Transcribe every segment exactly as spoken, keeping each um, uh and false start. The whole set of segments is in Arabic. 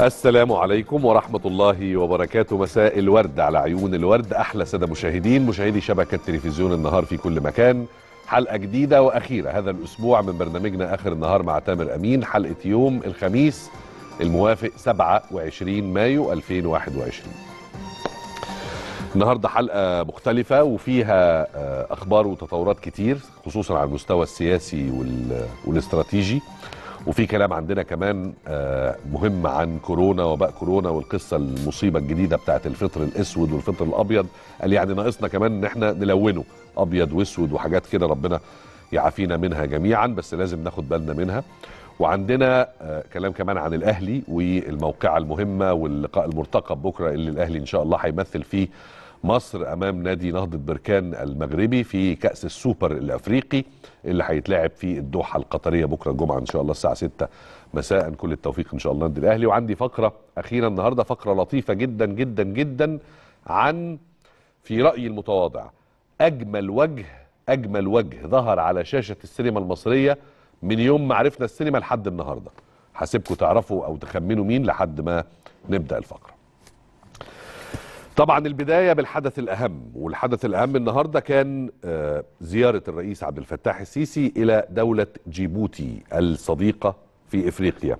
السلام عليكم ورحمة الله وبركاته. مساء الورد على عيون الورد، أحلى سادة مشاهدين مشاهدي شبكة تلفزيون النهار في كل مكان. حلقة جديدة وأخيرة هذا الأسبوع من برنامجنا آخر النهار مع تامر أمين، حلقة يوم الخميس الموافق سبعة وعشرين مايو ألفين وواحد وعشرين. النهاردة حلقة مختلفة وفيها أخبار وتطورات كتير، خصوصا على المستوى السياسي والاستراتيجي، وفي كلام عندنا كمان مهم عن كورونا، وباء كورونا، والقصة المصيبة الجديدة بتاعت الفطر الأسود والفطر الأبيض. قال يعني ناقصنا كمان إن احنا نلونه أبيض وأسود وحاجات كده، ربنا يعافينا منها جميعا، بس لازم ناخد بالنا منها. وعندنا كلام كمان عن الأهلي والموقعة المهمة واللقاء المرتقب بكرة اللي الأهلي إن شاء الله هيمثل فيه مصر أمام نادي نهضة بركان المغربي في كأس السوبر الأفريقي اللي هيتلعب في الدوحة القطرية بكرة الجمعة إن شاء الله الساعة ستة مساء. كل التوفيق إن شاء الله للنادي الأهلي. وعندي فقرة أخيرا النهاردة، فقرة لطيفة جدا جدا جدا عن، في رأيي المتواضع، أجمل وجه أجمل وجه ظهر على شاشة السينما المصرية من يوم ما عرفنا السينما لحد النهاردة. هسيبكم تعرفوا أو تخمنوا مين لحد ما نبدأ الفقرة. طبعا البداية بالحدث الأهم، والحدث الأهم النهاردة كان زيارة الرئيس عبد الفتاح السيسي إلى دولة جيبوتي الصديقة في إفريقيا.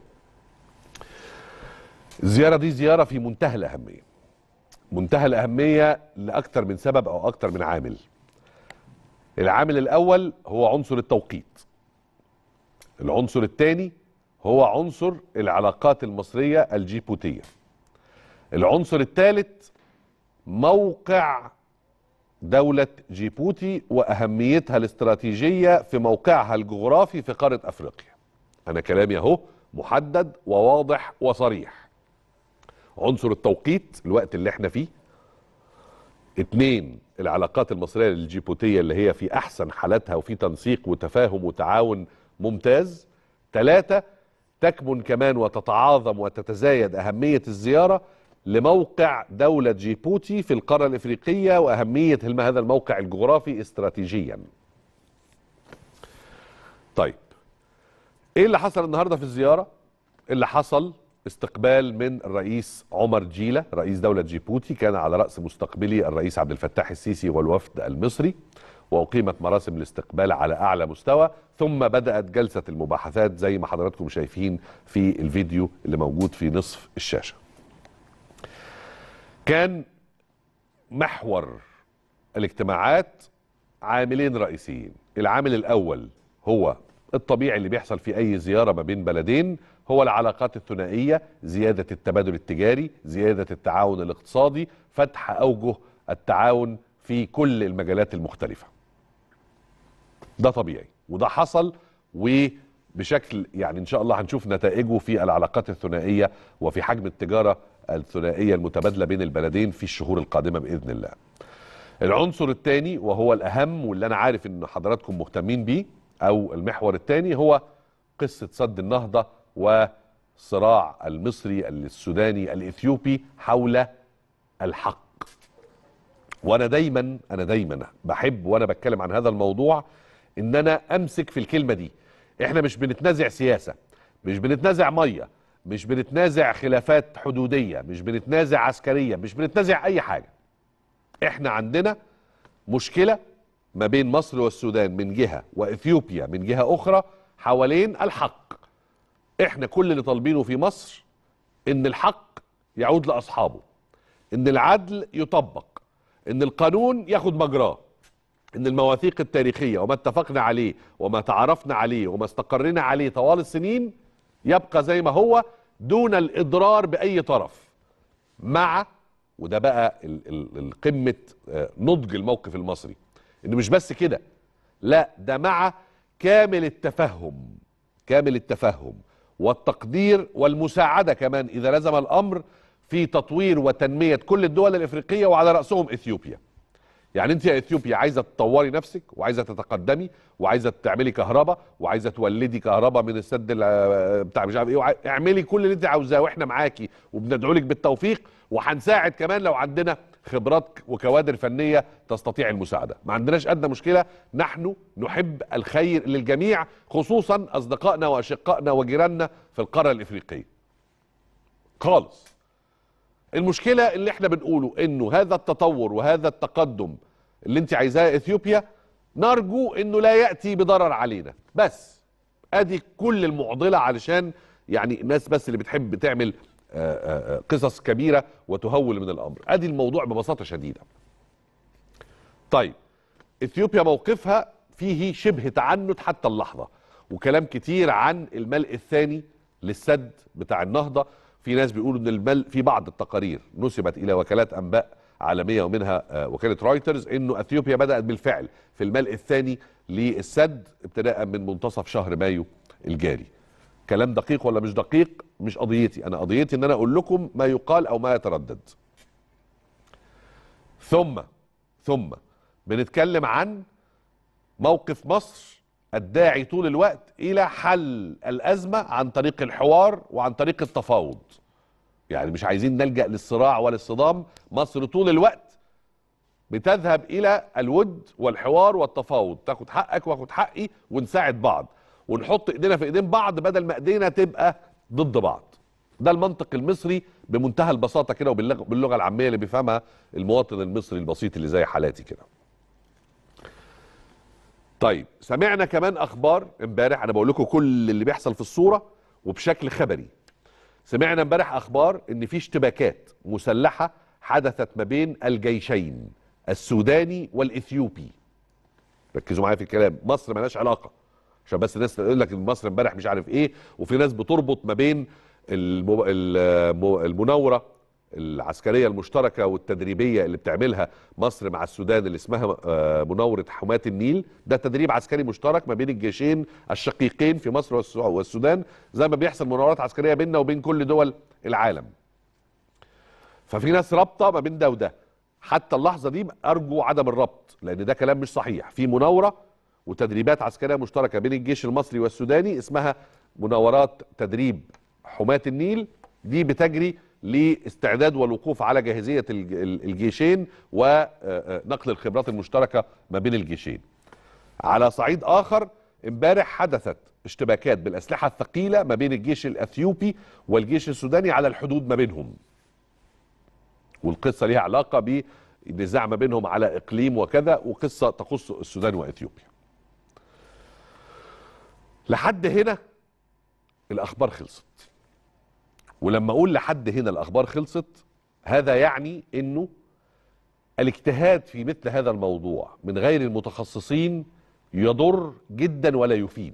الزيارة دي زيارة في منتهى الأهمية، منتهى الأهمية لأكثر من سبب أو أكثر من عامل. العامل الأول هو عنصر التوقيت، العنصر الثاني هو عنصر العلاقات المصرية الجيبوتية، العنصر الثالث موقع دولة جيبوتي وأهميتها الاستراتيجية في موقعها الجغرافي في قارة أفريقيا. أنا كلامي أهو محدد وواضح وصريح. عنصر التوقيت، الوقت اللي احنا فيه. اتنين، العلاقات المصرية الجيبوتية اللي هي في أحسن حالاتها وفي تنسيق وتفاهم وتعاون ممتاز. ثلاثة، تكمن كمان وتتعاظم وتتزايد أهمية الزيارة لموقع دولة جيبوتي في القارة الإفريقية وأهمية هذا الموقع الجغرافي استراتيجيا. طيب، إيه اللي حصل النهاردة في الزيارة؟ اللي حصل استقبال من الرئيس عمر جيلة رئيس دولة جيبوتي، كان على رأس مستقبلي الرئيس عبد الفتاح السيسي والوفد المصري، وأقيمت مراسم الاستقبال على أعلى مستوى، ثم بدأت جلسة المباحثات زي ما حضراتكم شايفين في الفيديو اللي موجود في نصف الشاشة. كان محور الاجتماعات عاملين رئيسيين. العامل الأول هو الطبيعي اللي بيحصل في أي زيارة ما بين بلدين، هو العلاقات الثنائية، زيادة التبادل التجاري، زيادة التعاون الاقتصادي، فتح أوجه التعاون في كل المجالات المختلفة. ده طبيعي وده حصل، وبشكل يعني إن شاء الله هنشوف نتائجه في العلاقات الثنائية وفي حجم التجارة الثنائية المتبادلة بين البلدين في الشهور القادمة بإذن الله. العنصر الثاني وهو الأهم واللي أنا عارف إن حضراتكم مهتمين بيه، أو المحور الثاني، هو قصة سد النهضة والصراع المصري السوداني الإثيوبي حول الحق. وأنا دايما أنا دايما بحب وأنا بتكلم عن هذا الموضوع إن أنا أمسك في الكلمة دي. إحنا مش بنتنازع سياسة، مش بنتنازع مية، مش بنتنازع خلافات حدودية، مش بنتنازع عسكرية، مش بنتنازع أي حاجة. إحنا عندنا مشكلة ما بين مصر والسودان من جهة وإثيوبيا من جهة أخرى حوالين الحق. إحنا كل اللي طالبينه في مصر إن الحق يعود لأصحابه، إن العدل يطبق، إن القانون ياخد مجراه، إن المواثيق التاريخية وما اتفقنا عليه وما تعرفنا عليه وما استقرنا عليه طوال السنين يبقى زي ما هو دون الإضرار بأي طرف. مع، وده بقى القمة نضج الموقف المصري، إنه مش بس كده، لا ده مع كامل التفهم، كامل التفهم والتقدير والمساعدة كمان إذا لزم الأمر في تطوير وتنمية كل الدول الإفريقية وعلى رأسهم إثيوبيا. يعني انت يا اثيوبيا عايزه تطوري نفسك وعايزه تتقدمي وعايزه تعملي كهرباء وعايزه تولدي كهرباء من السد بتاع مش عارف ايه، اعملي كل اللي انت عاوزاه واحنا معاكي وبندعو لك بالتوفيق، وهنساعد كمان لو عندنا خبرات وكوادر فنيه تستطيع المساعده. ما عندناش ادنى مشكله، نحن نحب الخير للجميع، خصوصا اصدقائنا واشقائنا وجيراننا في القاره الافريقيه. خالص. المشكله اللي احنا بنقوله انه هذا التطور وهذا التقدم اللي انت عايزاه اثيوبيا نرجو انه لا ياتي بضرر علينا، بس ادي كل المعضله، علشان يعني الناس بس اللي بتحب تعمل قصص كبيره وتهول من الامر. ادي الموضوع ببساطه شديده. طيب اثيوبيا موقفها فيه شبه تعنت حتى اللحظه، وكلام كتير عن الملء الثاني للسد بتاع النهضه. في ناس بيقولوا ان الملء، في بعض التقارير نسبت الى وكالات انباء عالميه ومنها وكاله رويترز، انه اثيوبيا بدات بالفعل في الملء الثاني للسد ابتداء من منتصف شهر مايو الجاري. كلام دقيق ولا مش دقيق مش قضيتي، انا قضيتي ان انا اقول لكم ما يقال او ما يتردد. ثم ثم بنتكلم عن موقف مصر الداعي طول الوقت الى حل الازمه عن طريق الحوار وعن طريق التفاوض. يعني مش عايزين نلجأ للصراع ولا الصدام، مصر طول الوقت بتذهب الى الود والحوار والتفاوض، تاخد حقك واخد حقي ونساعد بعض ونحط ايدينا في ايدين بعض بدل ما ايدينا تبقى ضد بعض. ده المنطق المصري بمنتهى البساطه كده وباللغه العاميه اللي بيفهمها المواطن المصري البسيط اللي زي حالاتي كده. طيب سمعنا كمان اخبار امبارح، انا بقول لكم كل اللي بيحصل في الصوره وبشكل خبري. سمعنا امبارح اخبار ان في اشتباكات مسلحه حدثت ما بين الجيشين السوداني والاثيوبي. ركزوا معايا في الكلام، مصر مالهاش علاقه، عشان بس الناس تقول لك ان مصر امبارح مش عارف ايه، وفي ناس بتربط ما بين المناوره العسكريه المشتركه والتدريبيه اللي بتعملها مصر مع السودان اللي اسمها مناوره حماة النيل. ده تدريب عسكري مشترك ما بين الجيشين الشقيقين في مصر والسودان، زي ما بيحصل مناورات عسكريه بيننا وبين كل دول العالم. ففي ناس رابطه ما بين ده وده. حتى اللحظه دي ارجو عدم الربط، لان ده كلام مش صحيح. في مناوره وتدريبات عسكريه مشتركه بين الجيش المصري والسوداني اسمها مناورات تدريب حماة النيل، دي بتجري لاستعداد والوقوف على جاهزيه الجيشين ونقل الخبرات المشتركه ما بين الجيشين. على صعيد اخر، امبارح حدثت اشتباكات بالاسلحه الثقيله ما بين الجيش الاثيوبي والجيش السوداني على الحدود ما بينهم، والقصه ليها علاقه بنزاع ما بينهم على اقليم وكذا، وقصه تخص السودان واثيوبيا. لحد هنا الاخبار خلصت. ولما اقول لحد هنا الاخبار خلصت، هذا يعني انه الاجتهاد في مثل هذا الموضوع من غير المتخصصين يضر جدا ولا يفيد.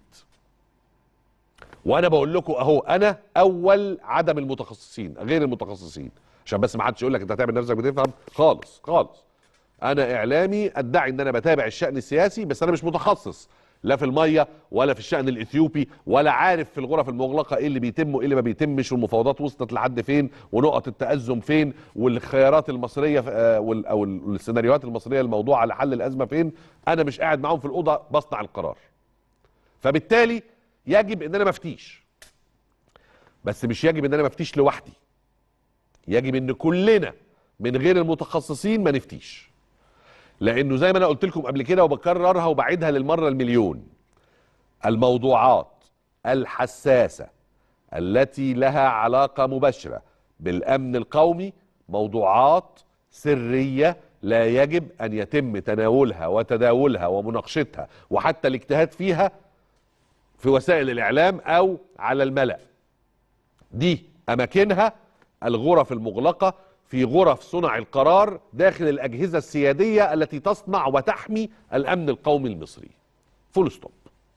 وانا بقول لكم اهو، انا اول عدم المتخصصين غير المتخصصين، عشان بس ما حدش يقول لك انت هتعمل نفسك بتفهم. خالص خالص، انا اعلامي ادعي ان انا بتابع الشأن السياسي، بس انا مش متخصص لا في الميه ولا في الشأن الاثيوبي، ولا عارف في الغرف المغلقه ايه اللي بيتم وايه اللي ما بيتمش، والمفاوضات وصلت لحد فين، ونقط التأزم فين، والخيارات المصريه او السيناريوهات المصريه الموضوع على حل الازمه فين. انا مش قاعد معاهم في الاوضه بصنع القرار، فبالتالي يجب ان انا مفتيش. بس مش يجب ان انا مفتيش لوحدي، يجب ان كلنا من غير المتخصصين ما نفتيش. لانه زي ما انا قلت لكم قبل كده وبكررها وبعيدها للمره المليون، الموضوعات الحساسه التي لها علاقه مباشره بالامن القومي موضوعات سريه لا يجب ان يتم تناولها وتداولها ومناقشتها وحتى الاجتهاد فيها في وسائل الاعلام او على الملأ. دي اماكنها الغرف المغلقه في غرف صنع القرار داخل الأجهزة السيادية التي تصنع وتحمي الأمن القومي المصري. فول ستوب.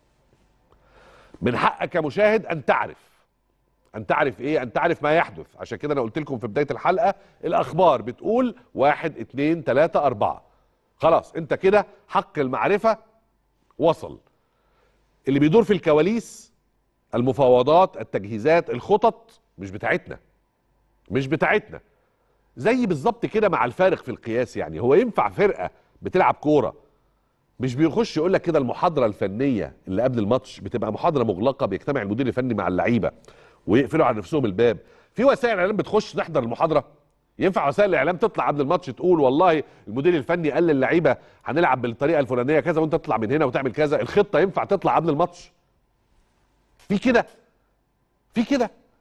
من حقك كمشاهد أن تعرف أن تعرف إيه؟ أن تعرف ما يحدث. عشان كده أنا قلت لكم في بداية الحلقة الأخبار بتقول واحد اتنين تلاتة أربعة. خلاص أنت كده حق المعرفة وصل. اللي بيدور في الكواليس المفاوضات، التجهيزات، الخطط مش بتاعتنا مش بتاعتنا زي بالظبط كده مع الفارق في القياس. يعني هو ينفع فرقه بتلعب كوره مش بيخش يقول لك كده المحاضره الفنيه اللي قبل الماتش بتبقى محاضره مغلقه، بيجتمع المدير الفني مع اللعيبه ويقفلوا على نفسهم الباب. في وسائل الاعلام بتخش تحضر المحاضره؟ ينفع وسائل الاعلام تطلع قبل الماتش تقول والله المدير الفني قال للعيبه هنلعب بالطريقه الفلانيه كذا وانت تطلع من هنا وتعمل كذا؟ الخطه ينفع تطلع قبل الماتش؟ في كده في كده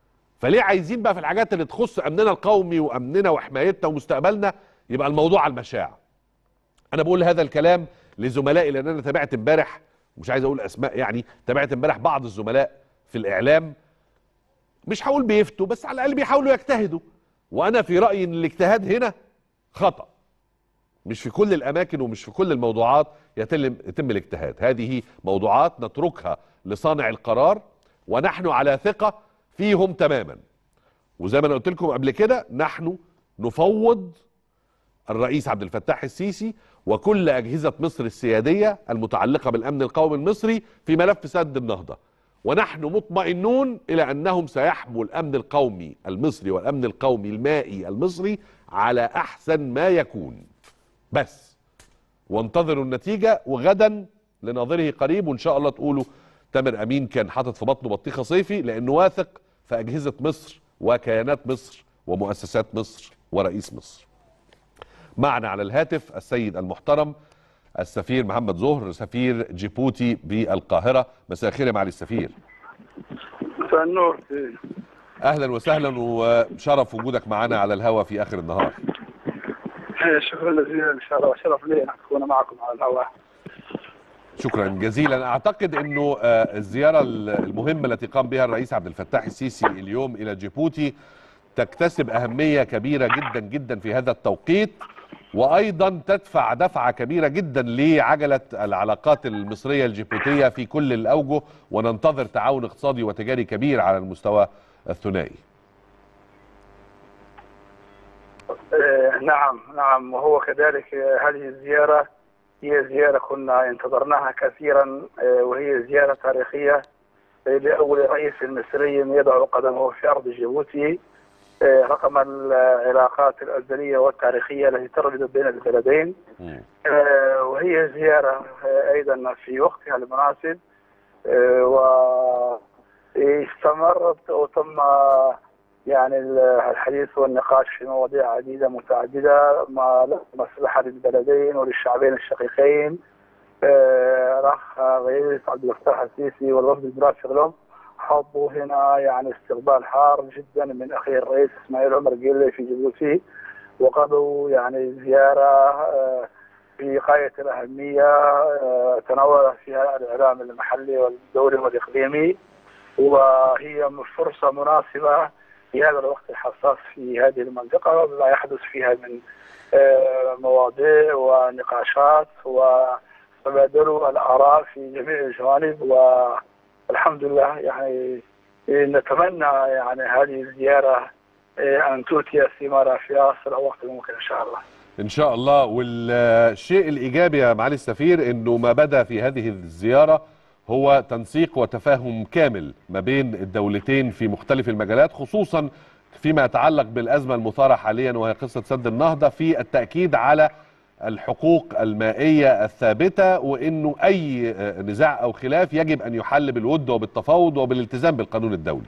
فليه عايزين بقى في الحاجات اللي تخص امننا القومي وامننا وحمايتنا ومستقبلنا يبقى الموضوع على المشاع؟ انا بقول هذا الكلام لزملائي لان انا تابعت امبارح، مش عايز اقول اسماء يعني، تابعت امبارح بعض الزملاء في الاعلام، مش هقول بيفتوا بس على الاقل بيحاولوا يجتهدوا، وانا في رايي ان الاجتهاد هنا خطأ. مش في كل الاماكن ومش في كل الموضوعات يتم يتم الاجتهاد، هذه موضوعات نتركها لصانع القرار ونحن على ثقة فيهم تماما. وزي ما انا قلت لكم قبل كده، نحن نفوض الرئيس عبد الفتاح السيسي وكل أجهزة مصر السيادية المتعلقة بالأمن القومي المصري في ملف سد النهضة، ونحن مطمئنون إلى أنهم سيحموا الأمن القومي المصري والأمن القومي المائي المصري على أحسن ما يكون. بس وانتظروا النتيجة، وغدا لناظره قريب، وإن شاء الله تقولوا تامر أمين كان حاطط في بطنه بطيخة صيفي، لأنه واثق في أجهزة مصر وكيانات مصر ومؤسسات مصر ورئيس مصر. معنا على الهاتف السيد المحترم السفير محمد زهر، سفير جيبوتي بالقاهرة. مساء الخير يا معالي السفير. مساء النور. اهلا وسهلا، وشرف وجودك معنا على الهواء في اخر النهار. شكرا جزيلا، ان شاء الله شرف لي ان اكون معكم على الهواء. شكرا جزيلا. اعتقد انه الزيارة المهمة التي قام بها الرئيس عبد الفتاح السيسي اليوم الى جيبوتي تكتسب اهمية كبيرة جدا جدا في هذا التوقيت، وايضا تدفع دفعة كبيرة جدا لعجلة العلاقات المصرية الجيبوتية في كل الاوجه، وننتظر تعاون اقتصادي وتجاري كبير على المستوى الثنائي. نعم نعم، وهو كذلك هذه الزيارة هي زيارة كنا انتظرناها كثيرا، وهي زيارة تاريخية لأول رئيس مصري يضع قدمه في أرض جيبوتي، رقم العلاقات الأزلية والتاريخية التي تربط بين البلدين. وهي زيارة أيضا في وقتها المناسب، واستمرت وتم يعني الحديث والنقاش في مواضيع عديدة متعددة مع مصلحة للبلدين وللشعبين الشقيقين. الأخ الرئيس عبد الفتاح السيسي والوفد المرافق له حضوا هنا يعني استقبال حار جدا من أخي الرئيس إسماعيل عمر جيلي في جيبوتي، وقضوا يعني زيارة في غاية الأهمية تناول فيها الإعلام المحلي والدولي والإقليمي، وهي فرصة مناسبة في هذا الوقت الحساس في هذه المنطقة، ما يحدث فيها من مواضيع ونقاشات وتبادل الآراء في جميع الجوانب. والحمد لله يعني نتمنى يعني هذه الزيارة أن تؤتي ثمارها في أسرع وقت ممكن إن شاء الله. إن شاء الله. والشيء الإيجابي يا معالي السفير إنه ما بدا في هذه الزيارة هو تنسيق وتفاهم كامل ما بين الدولتين في مختلف المجالات، خصوصا فيما يتعلق بالأزمة المثارة حاليا وهي قصة سد النهضة، في التأكيد على الحقوق المائية الثابتة، وإنه أي نزاع أو خلاف يجب أن يحل بالود وبالتفاوض وبالالتزام بالقانون الدولي.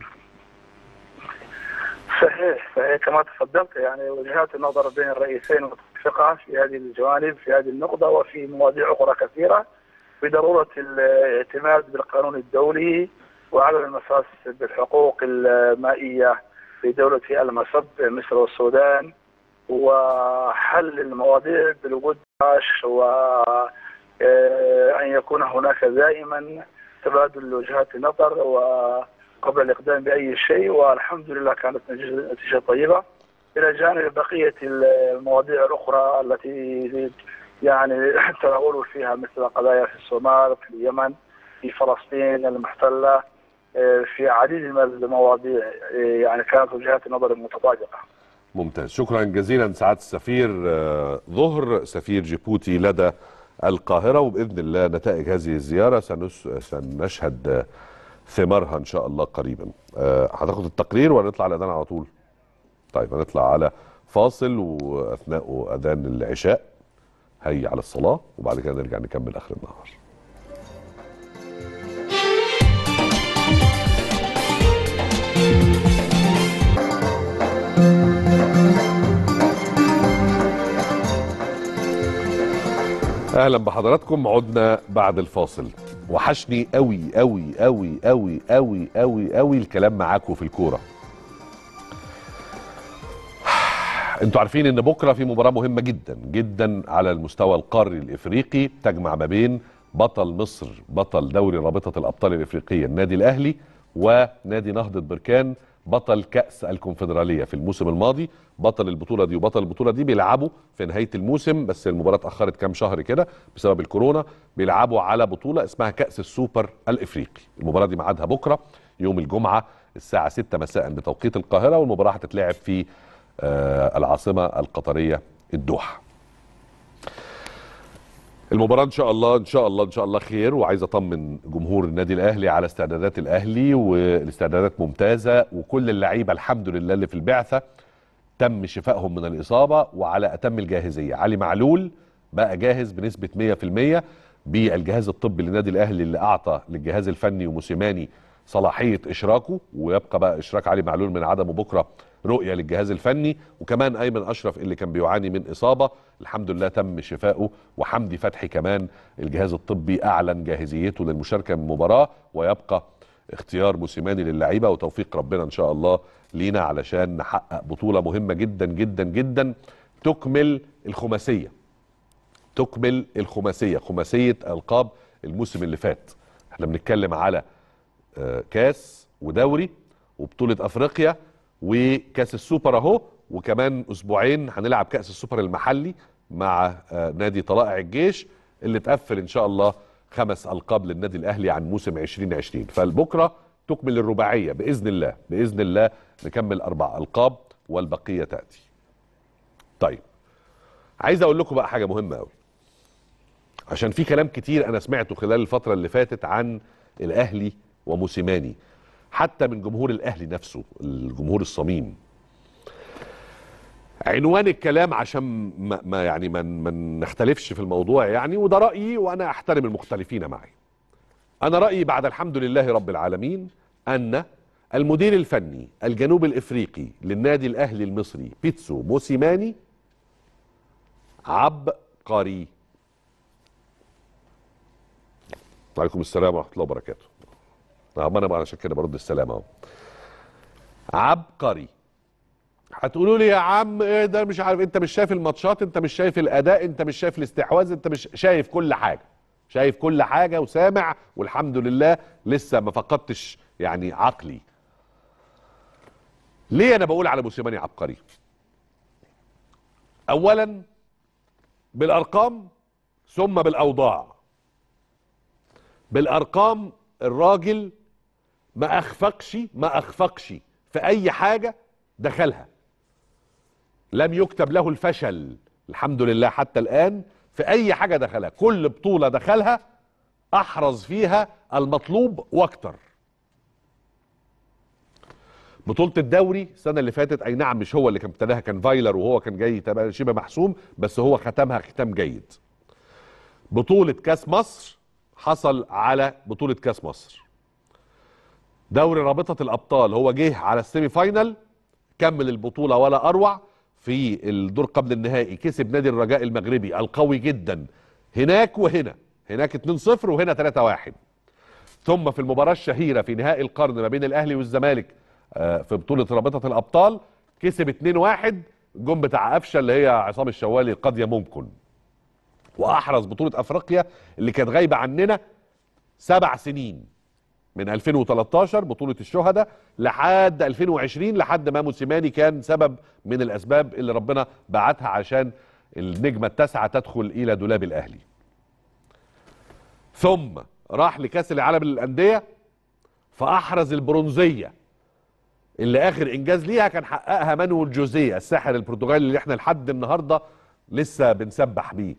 صحيح صحيح كما تفضلت، يعني وجهات النظر بين الرئيسين متفقة في هذه الجوانب في هذه النقطة وفي مواضيع أخرى كثيرة، بضرورة الاعتماد بالقانون الدولي وعدم المساس بالحقوق المائية في دولة المصب مصر والسودان، وحل المواضيع بالود وأن يكون هناك دائما تبادل وجهات النظر وقبل الإقدام بأي شيء. والحمد لله كانت نتيجة طيبة، إلى جانب بقية المواضيع الأخرى التي يعني تناولوا فيها مثل قضايا في الصومال، في اليمن، في فلسطين المحتلة، في عديد من المواضيع يعني كانت وجهات النظر متطابقة. ممتاز، شكرا جزيلا سعادة السفير ظهر، سفير جيبوتي لدى القاهرة. وبإذن الله نتائج هذه الزيارة سنشهد ثمارها إن شاء الله قريبا. هتاخد التقرير ونطلع الأذان على طول؟ طيب هنطلع على فاصل، وأثناء أذان العشاء هي على الصلاة، وبعد كده نرجع نكمل آخر النهار. اهلا بحضراتكم، عدنا بعد الفاصل. وحشني قوي قوي قوي قوي قوي قوي قوي الكلام معاكم في الكوره. انتوا عارفين ان بكره في مباراه مهمه جدا جدا على المستوى القاري الافريقي، تجمع ما بين بطل مصر بطل دوري رابطه الابطال الافريقيه النادي الاهلي ونادي نهضه بركان بطل كاس الكونفدراليه في الموسم الماضي. بطل البطوله دي وبطل البطوله دي بيلعبوا في نهايه الموسم، بس المباراه اتاخرت كام شهر كده بسبب الكورونا. بيلعبوا على بطوله اسمها كاس السوبر الافريقي. المباراه دي ميعادها بكره يوم الجمعه الساعه ستة مساء بتوقيت القاهره، والمباراه هتتلعب في آه العاصمه القطريه الدوحه. المباراة ان شاء الله ان شاء الله ان شاء الله خير، وعايز اطمن جمهور النادي الاهلي على استعدادات الاهلي، والاستعدادات ممتازة، وكل اللعيبة الحمد لله اللي في البعثة تم شفائهم من الاصابة وعلى اتم الجاهزية. علي معلول بقى جاهز بنسبة مية في المية بالجهاز الطبي للنادي الاهلي اللي اعطى للجهاز الفني وموسيماني صلاحية اشراكه، ويبقى بقى اشراك علي معلول من عدمه بكرة رؤية للجهاز الفني. وكمان ايمن اشرف اللي كان بيعاني من اصابة الحمد لله تم شفائه، وحمدي فتحي كمان الجهاز الطبي اعلن جاهزيته للمشاركة من المباراة، ويبقى اختيار موسيماني للعيبة وتوفيق ربنا ان شاء الله لينا علشان نحقق بطولة مهمة جدا جدا جدا تكمل الخماسية تكمل الخماسية خماسية القاب الموسم اللي فات. احنا بنتكلم على كاس ودوري وبطولة افريقيا وكاس السوبر اهو، وكمان اسبوعين هنلعب كاس السوبر المحلي مع نادي طلائع الجيش اللي تقفل ان شاء الله خمس القاب للنادي الاهلي عن موسم عشرين عشرين. فالبكره تكمل الرباعيه باذن الله باذن الله نكمل اربع القاب والبقيه تاتي. طيب عايز اقول لكم بقى حاجه مهمه قوي، عشان في كلام كتير انا سمعته خلال الفتره اللي فاتت عن الاهلي وموسيماني، حتى من جمهور الاهلي نفسه الجمهور الصميم. عنوان الكلام عشان ما, ما يعني ما, ما نختلفش في الموضوع يعني، وده رايي وانا احترم المختلفين معي. انا رايي بعد الحمد لله رب العالمين ان المدير الفني الجنوب الافريقي للنادي الاهلي المصري بيتسو موسيماني عبقري. وعليكم السلام ورحمه الله وبركاته. ما انا عشان كده برد السلام اهو. عبقري. هتقولوا لي يا عم ايه ده مش عارف، انت مش شايف الماتشات، انت مش شايف الاداء، انت مش شايف الاستحواذ، انت مش شايف كل حاجه. شايف كل حاجه وسامع والحمد لله لسه ما فقدتش يعني عقلي. ليه انا بقول على موسيماني عبقري؟ اولا بالارقام ثم بالاوضاع. بالارقام الراجل ما اخفقش ما اخفقش في اي حاجه دخلها. لم يكتب له الفشل الحمد لله حتى الان في اي حاجه دخلها. كل بطوله دخلها احرز فيها المطلوب واكتر. بطوله الدوري السنه اللي فاتت اي نعم مش هو اللي كان ابتداها، كان فايلر وهو كان جاي شبه محسوم، بس هو ختمها ختام جيد. بطوله كاس مصر حصل على بطوله كاس مصر. دوري رابطه الابطال هو جه على السيمي فاينل، كمل البطوله ولا اروع. في الدور قبل النهائي كسب نادي الرجاء المغربي القوي جدا هناك وهنا، هناك اتنين صفر وهنا تلاتة واحد. ثم في المباراه الشهيره في نهائي القرن ما بين الاهلي والزمالك في بطوله رابطه الابطال كسب اتنين واحد، الجون بتاع قفشه اللي هي عصام الشوالي قد يمكن. واحرز بطوله افريقيا اللي كانت غايبه عننا سبع سنين من ألفين وتلتاشر بطولة الشهداء لحد ألفين وعشرين، لحد ما موسيماني كان سبب من الأسباب اللي ربنا بعتها عشان النجمة التاسعة تدخل إلى دولاب الأهلي. ثم راح لكأس العالم للأندية فأحرز البرونزية اللي آخر إنجاز ليها كان حققها مانويل جوزيه الساحر البرتغالي اللي احنا لحد النهاردة لسه بنسبح بيه.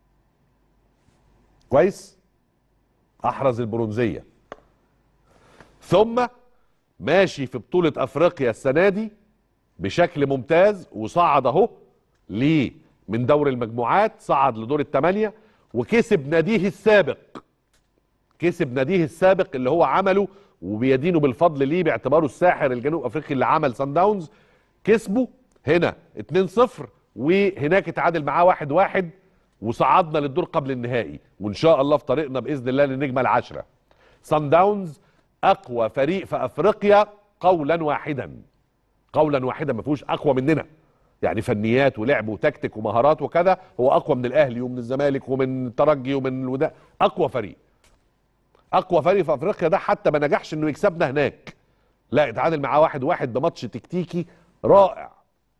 كويس؟ أحرز البرونزية. ثم ماشي في بطولة افريقيا السنة دي بشكل ممتاز، وصعد اهو ليه من دور المجموعات، صعد لدور الثمانية وكسب ناديه السابق. كسب ناديه السابق اللي هو عمله وبيدينه بالفضل ليه باعتباره الساحر الجنوب افريقي اللي عمل سان داونز. كسبه هنا اتنين صفر وهناك اتعادل معاه واحد واحد وصعدنا للدور قبل النهائي، وان شاء الله في طريقنا باذن الله للنجمة العاشرة. سان داونز اقوى فريق في افريقيا قولا واحدا، قولا واحدا ما فيهوش اقوى مننا. يعني فنيات ولعب وتكتيك ومهارات وكذا، هو اقوى من الاهلي ومن الزمالك ومن الترجي ومن الوداع، اقوى فريق اقوى فريق في افريقيا ده، حتى ما نجحش انه يكسبنا هناك، لا اتعادل معاه واحد واحد بماتش تكتيكي رائع،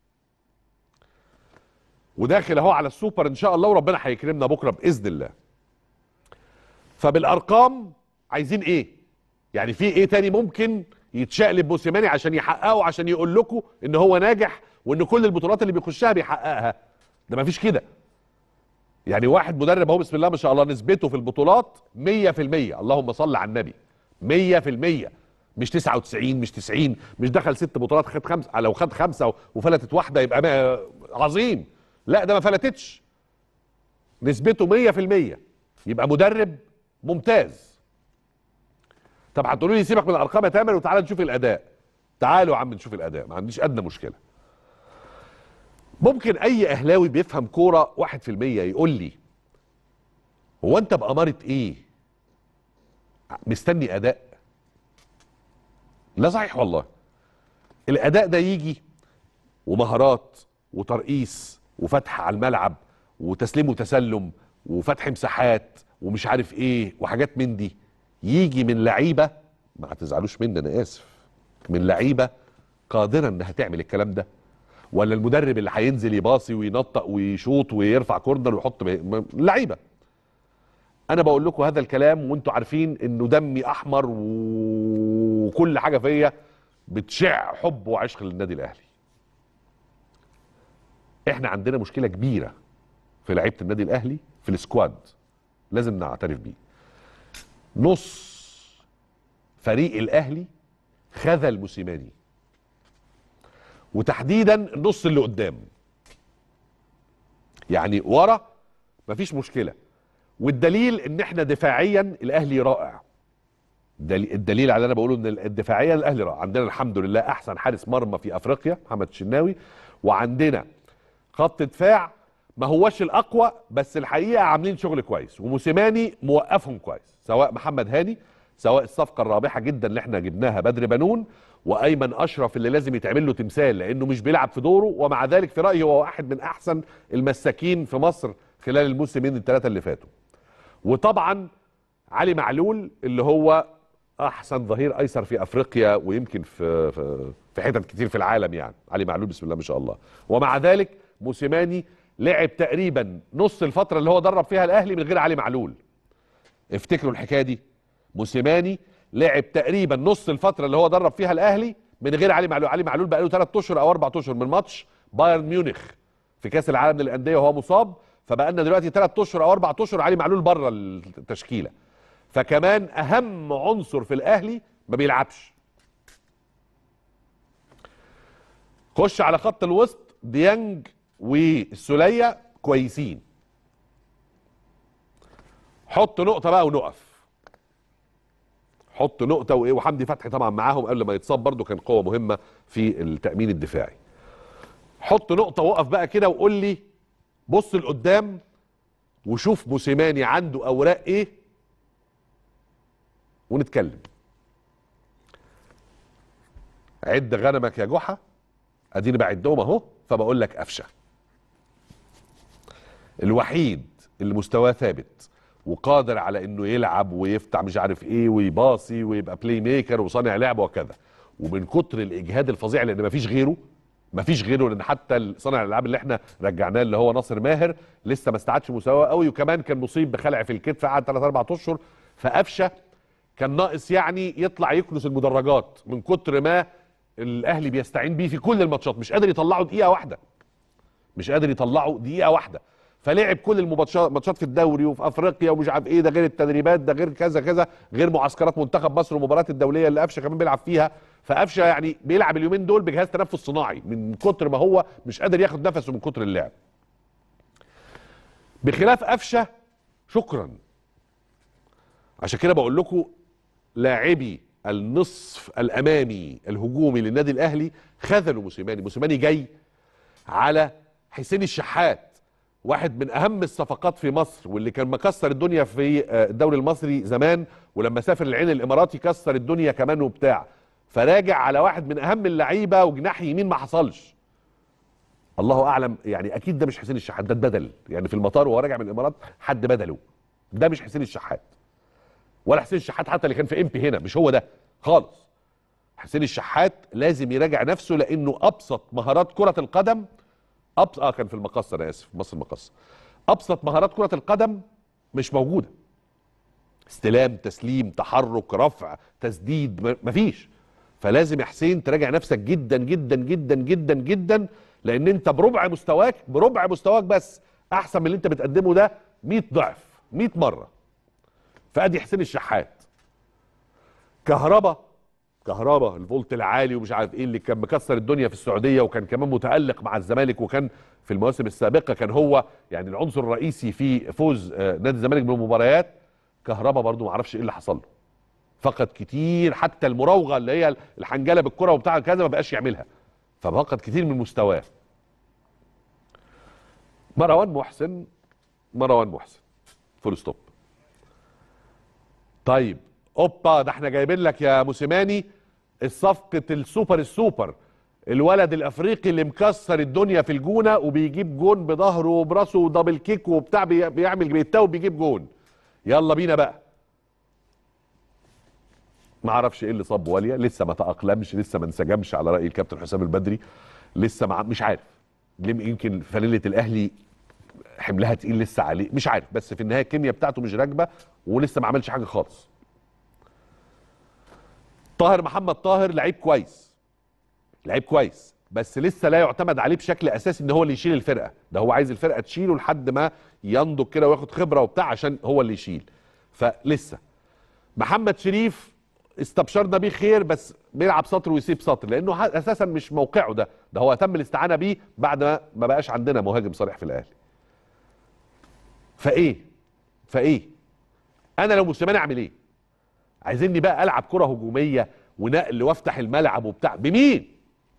وداخل اهو على السوبر ان شاء الله، وربنا هيكرمنا بكره باذن الله. فبالارقام عايزين ايه؟ يعني في ايه تاني ممكن يتشقلب موسيماني عشان يحققه، عشان يقول لكم ان هو ناجح وان كل البطولات اللي بيخشها بيحققها؟ ده مفيش كده. يعني واحد مدرب اهو بسم الله ما شاء الله نسبته في البطولات مية في المية، اللهم صل على النبي، مية في المية، مش تسعة وتسعين، مش تسعين، مش دخل ست بطولات خد خمسه، لو خد خمسه وفلتت واحده يبقى عظيم، لا ده ما فلتتش، نسبته مية في المية، يبقى مدرب ممتاز. طب هتقولوا لي سيبك من الارقام يا تامر وتعالى نشوف الاداء. تعالوا يا عم نشوف الاداء، ما عنديش ادنى مشكله. ممكن اي اهلاوي بيفهم كوره واحد في المية يقول لي هو انت بأمارة ايه مستني اداء؟ لا صحيح والله. الاداء ده يجي ومهارات وترقيص وفتح على الملعب وتسليم وتسلم وفتح مساحات ومش عارف ايه وحاجات من دي، يجي من لعيبه، ما تزعلوش مني انا اسف، من لعيبه قادره انها تعمل الكلام ده، ولا المدرب اللي هينزل يباصي وينطق ويشوط ويرفع كورنر ويحط لعيبه. انا بقول لكم هذا الكلام وانتوا عارفين انه دمي احمر وكل حاجه فيا بتشع حب وعشق للنادي الاهلي. احنا عندنا مشكله كبيره في لعيبه النادي الاهلي في السكواد، لازم نعترف بيه. نص فريق الاهلي خذل موسيماني، وتحديدا النص اللي قدام، يعني ورا مفيش مشكله، والدليل ان احنا دفاعيا الاهلي رائع. الدليل على اللي انا بقوله ان الدفاعيا الاهلي رائع. عندنا الحمد لله احسن حارس مرمى في افريقيا محمد الشناوي، وعندنا خط دفاع ما هوش الاقوى بس الحقيقه عاملين شغل كويس، وموسيماني موقفهم كويس، سواء محمد هاني، سواء الصفقه الرابحه جدا اللي احنا جبناها بدر بنون، وايمن اشرف اللي لازم يتعمل له تمثال لانه مش بيلعب في دوره، ومع ذلك في رايي هو واحد من احسن المساكين في مصر خلال الموسمين الثلاثه اللي فاتوا. وطبعا علي معلول اللي هو احسن ظهير ايسر في افريقيا ويمكن في في, في حتت كتير في العالم، يعني علي معلول بسم الله ما شاء الله. ومع ذلك موسيماني لعب تقريبا نص الفتره اللي هو درب فيها الاهلي من غير علي معلول. افتكروا الحكايه دي، موسيماني لعب تقريبا نص الفتره اللي هو درب فيها الاهلي من غير علي معلول. علي معلول بقى له ثلاث اشهر او اربع اشهر من ماتش بايرن ميونخ في كاس العالم للانديه وهو مصاب، فبقى لنا دلوقتي ثلاث اشهر او اربع اشهر علي معلول بره التشكيله. فكمان اهم عنصر في الاهلي ما بيلعبش. خش على خط الوسط، ديانج والسوليه كويسين. حط نقطه بقى ونقف. حط نقطه وايه، وحمدي فتحي طبعا معاهم قبل ما يتصاب برده كان قوه مهمه في التامين الدفاعي. حط نقطه وقف بقى كده وقول لي بص لقدام وشوف موسيماني عنده اوراق ايه ونتكلم. عد غنمك يا جحا، اديني بعدهم اهو، فبقول لك قفشه الوحيد اللي مستواه ثابت وقادر على انه يلعب ويفتح مش عارف ايه ويباصي ويبقى بلاي ميكر وصانع لعب وكذا، ومن كتر الاجهاد الفظيع لان مفيش غيره مفيش غيره لان حتى صانع الالعاب اللي احنا رجعناه اللي هو ناصر ماهر لسه ما استعادش مستواه قوي، وكمان كان مصيب بخلع في الكتف قعد ثلاث اربع اشهر. فقفشه كان ناقص يعني يطلع يكنس المدرجات من كتر ما الاهلي بيستعين بيه في كل الماتشات، مش قادر يطلعه دقيقه واحده مش قادر يطلعه دقيقه واحده. فلعب كل الماتشات في الدوري وفي افريقيا ومش عارف ايه، ده غير التدريبات، ده غير كذا كذا، غير معسكرات منتخب مصر والمباريات الدوليه اللي قفشه كمان بيلعب فيها. فقفشه يعني بيلعب اليومين دول بجهاز تنفس صناعي من كتر ما هو مش قادر ياخد نفسه من كتر اللعب. بخلاف قفشه شكرا. عشان كده بقول لكم لاعبي النصف الامامي الهجومي للنادي الاهلي خذلوا موسيماني. موسيماني جاي على حسين الشحات، واحد من اهم الصفقات في مصر واللي كان مكسر الدنيا في الدوري المصري زمان، ولما سافر العين الاماراتي كسر الدنيا كمان وبتاع، فراجع على واحد من اهم اللعيبه وجناح يمين ما حصلش. الله اعلم يعني، اكيد ده مش حسين الشحات، ده اتبدل يعني في المطار وهو راجع من الامارات حد بدله. ده مش حسين الشحات ولا حسين الشحات حتى اللي كان في امبي هنا، مش هو ده خالص. حسين الشحات لازم يراجع نفسه، لانه ابسط مهارات كره القدم أبس... اه كان في المقصه، انا اسف، مصر المقصه. ابسط مهارات كره القدم مش موجوده. استلام، تسليم، تحرك، رفع، تسديد، مفيش. فلازم يا حسين تراجع نفسك جدا جدا جدا جدا جدا، لان انت بربع مستواك، بربع مستواك بس احسن من اللي انت بتقدمه ده مية ضعف، مية مره. فادي حسين الشحات. كهربا، كهربا الفولت العالي ومش عارف ايه اللي كان مكسر الدنيا في السعوديه، وكان كمان متالق مع الزمالك، وكان في المواسم السابقه كان هو يعني العنصر الرئيسي في فوز نادي الزمالك بالمباريات. كهربا برضو ما اعرفش ايه اللي حصل له، فقد كتير، حتى المراوغه اللي هي الحنجله بالكره وبتاع كذا ما بقاش يعملها، ففقد كتير من مستواه. مروان محسن، مروان محسن فول ستوب. طيب اوبا، ده احنا جايبين لك يا موسيماني الصفقه السوبر السوبر، الولد الافريقي اللي مكسر الدنيا في الجونه وبيجيب جون بظهره وبراسه ودبل كيك وبتاع، بيعمل بيتاوب بيجيب جون. يلا بينا بقى. ما اعرفش ايه اللي صاب واليا، لسه ما تاقلمش، لسه ما انسجمش على راي الكابتن حسام البدري، لسه مع مش عارف ليه، يمكن فانيله الاهلي حملها تقيل لسه عليه، مش عارف، بس في النهايه الكيمياء بتاعته مش راكبه ولسه ما عملش حاجه خالص. طاهر محمد طاهر لعيب كويس، لعيب كويس، بس لسه لا يعتمد عليه بشكل اساسي ان هو اللي يشيل الفرقه، ده هو عايز الفرقه تشيله لحد ما ينضج كده وياخد خبره وبتاع عشان هو اللي يشيل، فلسه. محمد شريف استبشرنا بيه خير، بس بيلعب سطر ويسيب سطر، لانه اساسا مش موقعه ده، ده هو تم الاستعانه بيه بعد ما ما بقاش عندنا مهاجم صريح في الاهلي. فايه فايه انا لو موسيماني اعمل ايه؟ عايزيني بقى العب كره هجوميه ونقل وافتح الملعب وبتاع، بمين؟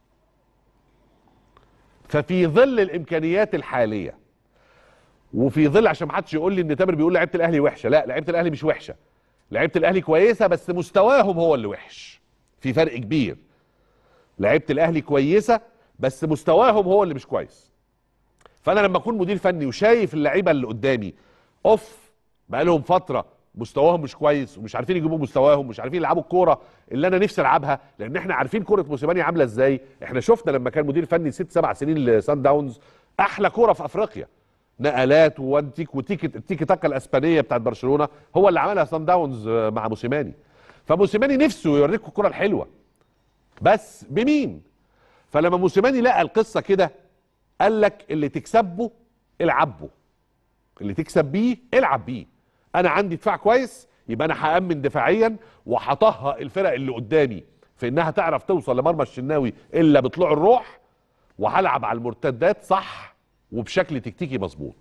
ففي ظل الامكانيات الحاليه، وفي ظل، عشان ما حدش يقول لي ان تامر بيقول لعيبه الاهلي وحشه، لا، لعيبه الاهلي مش وحشه، لعيبه الاهلي كويسه بس مستواهم هو اللي وحش، في فرق كبير. لعيبه الاهلي كويسه بس مستواهم هو اللي مش كويس. فانا لما اكون مدير فني وشايف اللعيبه اللي قدامي اوف بقى لهم فتره مستواهم مش كويس ومش عارفين يجيبوا مستواهم، مش عارفين يلعبوا الكوره اللي انا نفسي العبها، لان احنا عارفين كوره موسيماني عامله ازاي. احنا شفنا لما كان مدير فني ست سبع سنين لسان داونز، احلى كوره في افريقيا، نقلات وانتيك وتيكي تيكي تاكا الاسبانيه بتاعت برشلونه هو اللي عملها سان داونز مع موسيماني. فموسيماني نفسه يوريكم الكوره الحلوه، بس بمين؟ فلما موسيماني لقى القصه كده قال لك اللي تكسبه العبه، اللي تكسب بيه العب بيه. انا عندي دفاع كويس، يبقى انا هامن دفاعيا وهطهق الفرق اللي قدامي في انها تعرف توصل لمرمى الشناوي الا بطلوع الروح، وهلعب على المرتدات صح وبشكل تكتيكي مظبوط.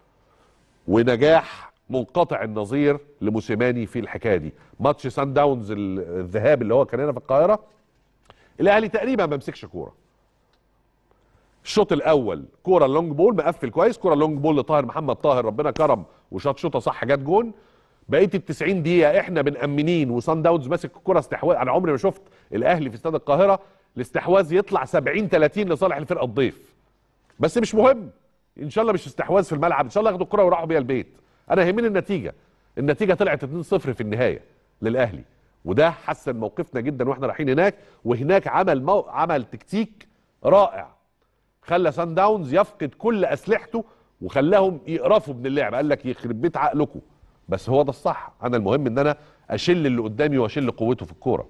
ونجاح منقطع النظير لموسيماني في الحكايه دي. ماتش سان داونز الذهاب اللي هو كان هنا في القاهره، الاهلي تقريبا ما مسكش كوره. الشوط الاول كوره لونج بول مقفل كويس، كوره لونج بول لطاهر محمد طاهر، ربنا كرم وشاط شوطه صح جت جون. بقيه ال تسعين دقيقه احنا بنأمنين وصن داونز ماسك الكوره استحواذ. انا عمري ما شفت الاهلي في استاد القاهره الاستحواذ يطلع سبعين ثلاثين لصالح الفرقه الضيف، بس مش مهم، ان شاء الله مش استحواذ في الملعب، ان شاء الله ياخدوا الكوره ويروحوا بيها البيت. انا يهمني النتيجه. النتيجه طلعت اتنين صفر في النهايه للاهلي، وده حسن موقفنا جدا واحنا رايحين هناك. وهناك عمل مو... عمل تكتيك رائع، خلى سان داونز يفقد كل اسلحته وخلاهم يقرفوا من اللعب. قال لك يخرب بيت عقلكم، بس هو ده الصح. انا المهم ان انا اشل اللي قدامي واشل قوته في الكوره.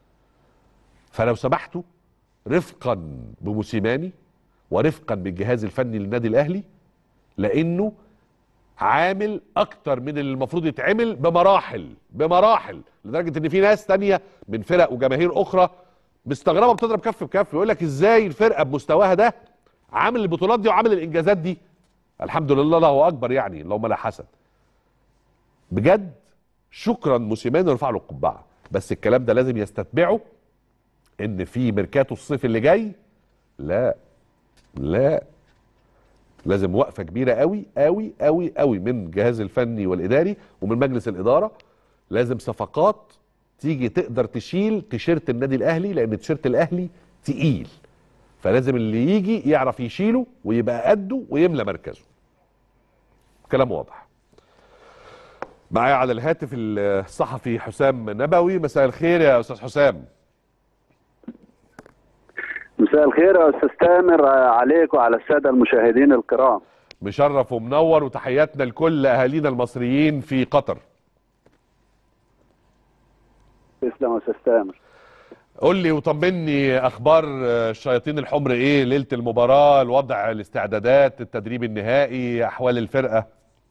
فلو سمحتوا رفقا بموسيماني ورفقا بالجهاز الفني للنادي الاهلي، لانه عامل اكتر من اللي المفروض يتعمل بمراحل بمراحل، لدرجه ان في ناس تانية من فرق وجماهير اخرى مستغربه بتضرب كف بكف، يقول لك ازاي الفرقه بمستواها ده عامل البطولات دي وعامل الانجازات دي. الحمد لله، الله اكبر يعني، اللهم لا حسن. بجد شكرا موسيماني ونرفع له القبعه، بس الكلام ده لازم يستتبعه ان في ميركاتو الصيف اللي جاي، لا لا لازم وقفه كبيره قوي قوي قوي قوي من الجهاز الفني والاداري ومن مجلس الاداره. لازم صفقات تيجي تقدر تشيل تيشيرت النادي الاهلي، لان تيشيرت الاهلي تقيل. فلازم اللي يجي يعرف يشيله ويبقى قده ويملى مركزه. كلام واضح. معايا على الهاتف الصحفي حسام نبوي. مساء الخير يا استاذ حسام. مساء الخير يا استاذ تامر عليك وعلى الساده المشاهدين الكرام. مشرف ومنور، وتحياتنا لكل اهالينا المصريين في قطر. تسلم يا استاذ تامر. قول لي وطمني، اخبار الشياطين الحمر ايه ليله المباراه؟ الوضع، الاستعدادات، التدريب النهائي، احوال الفرقه.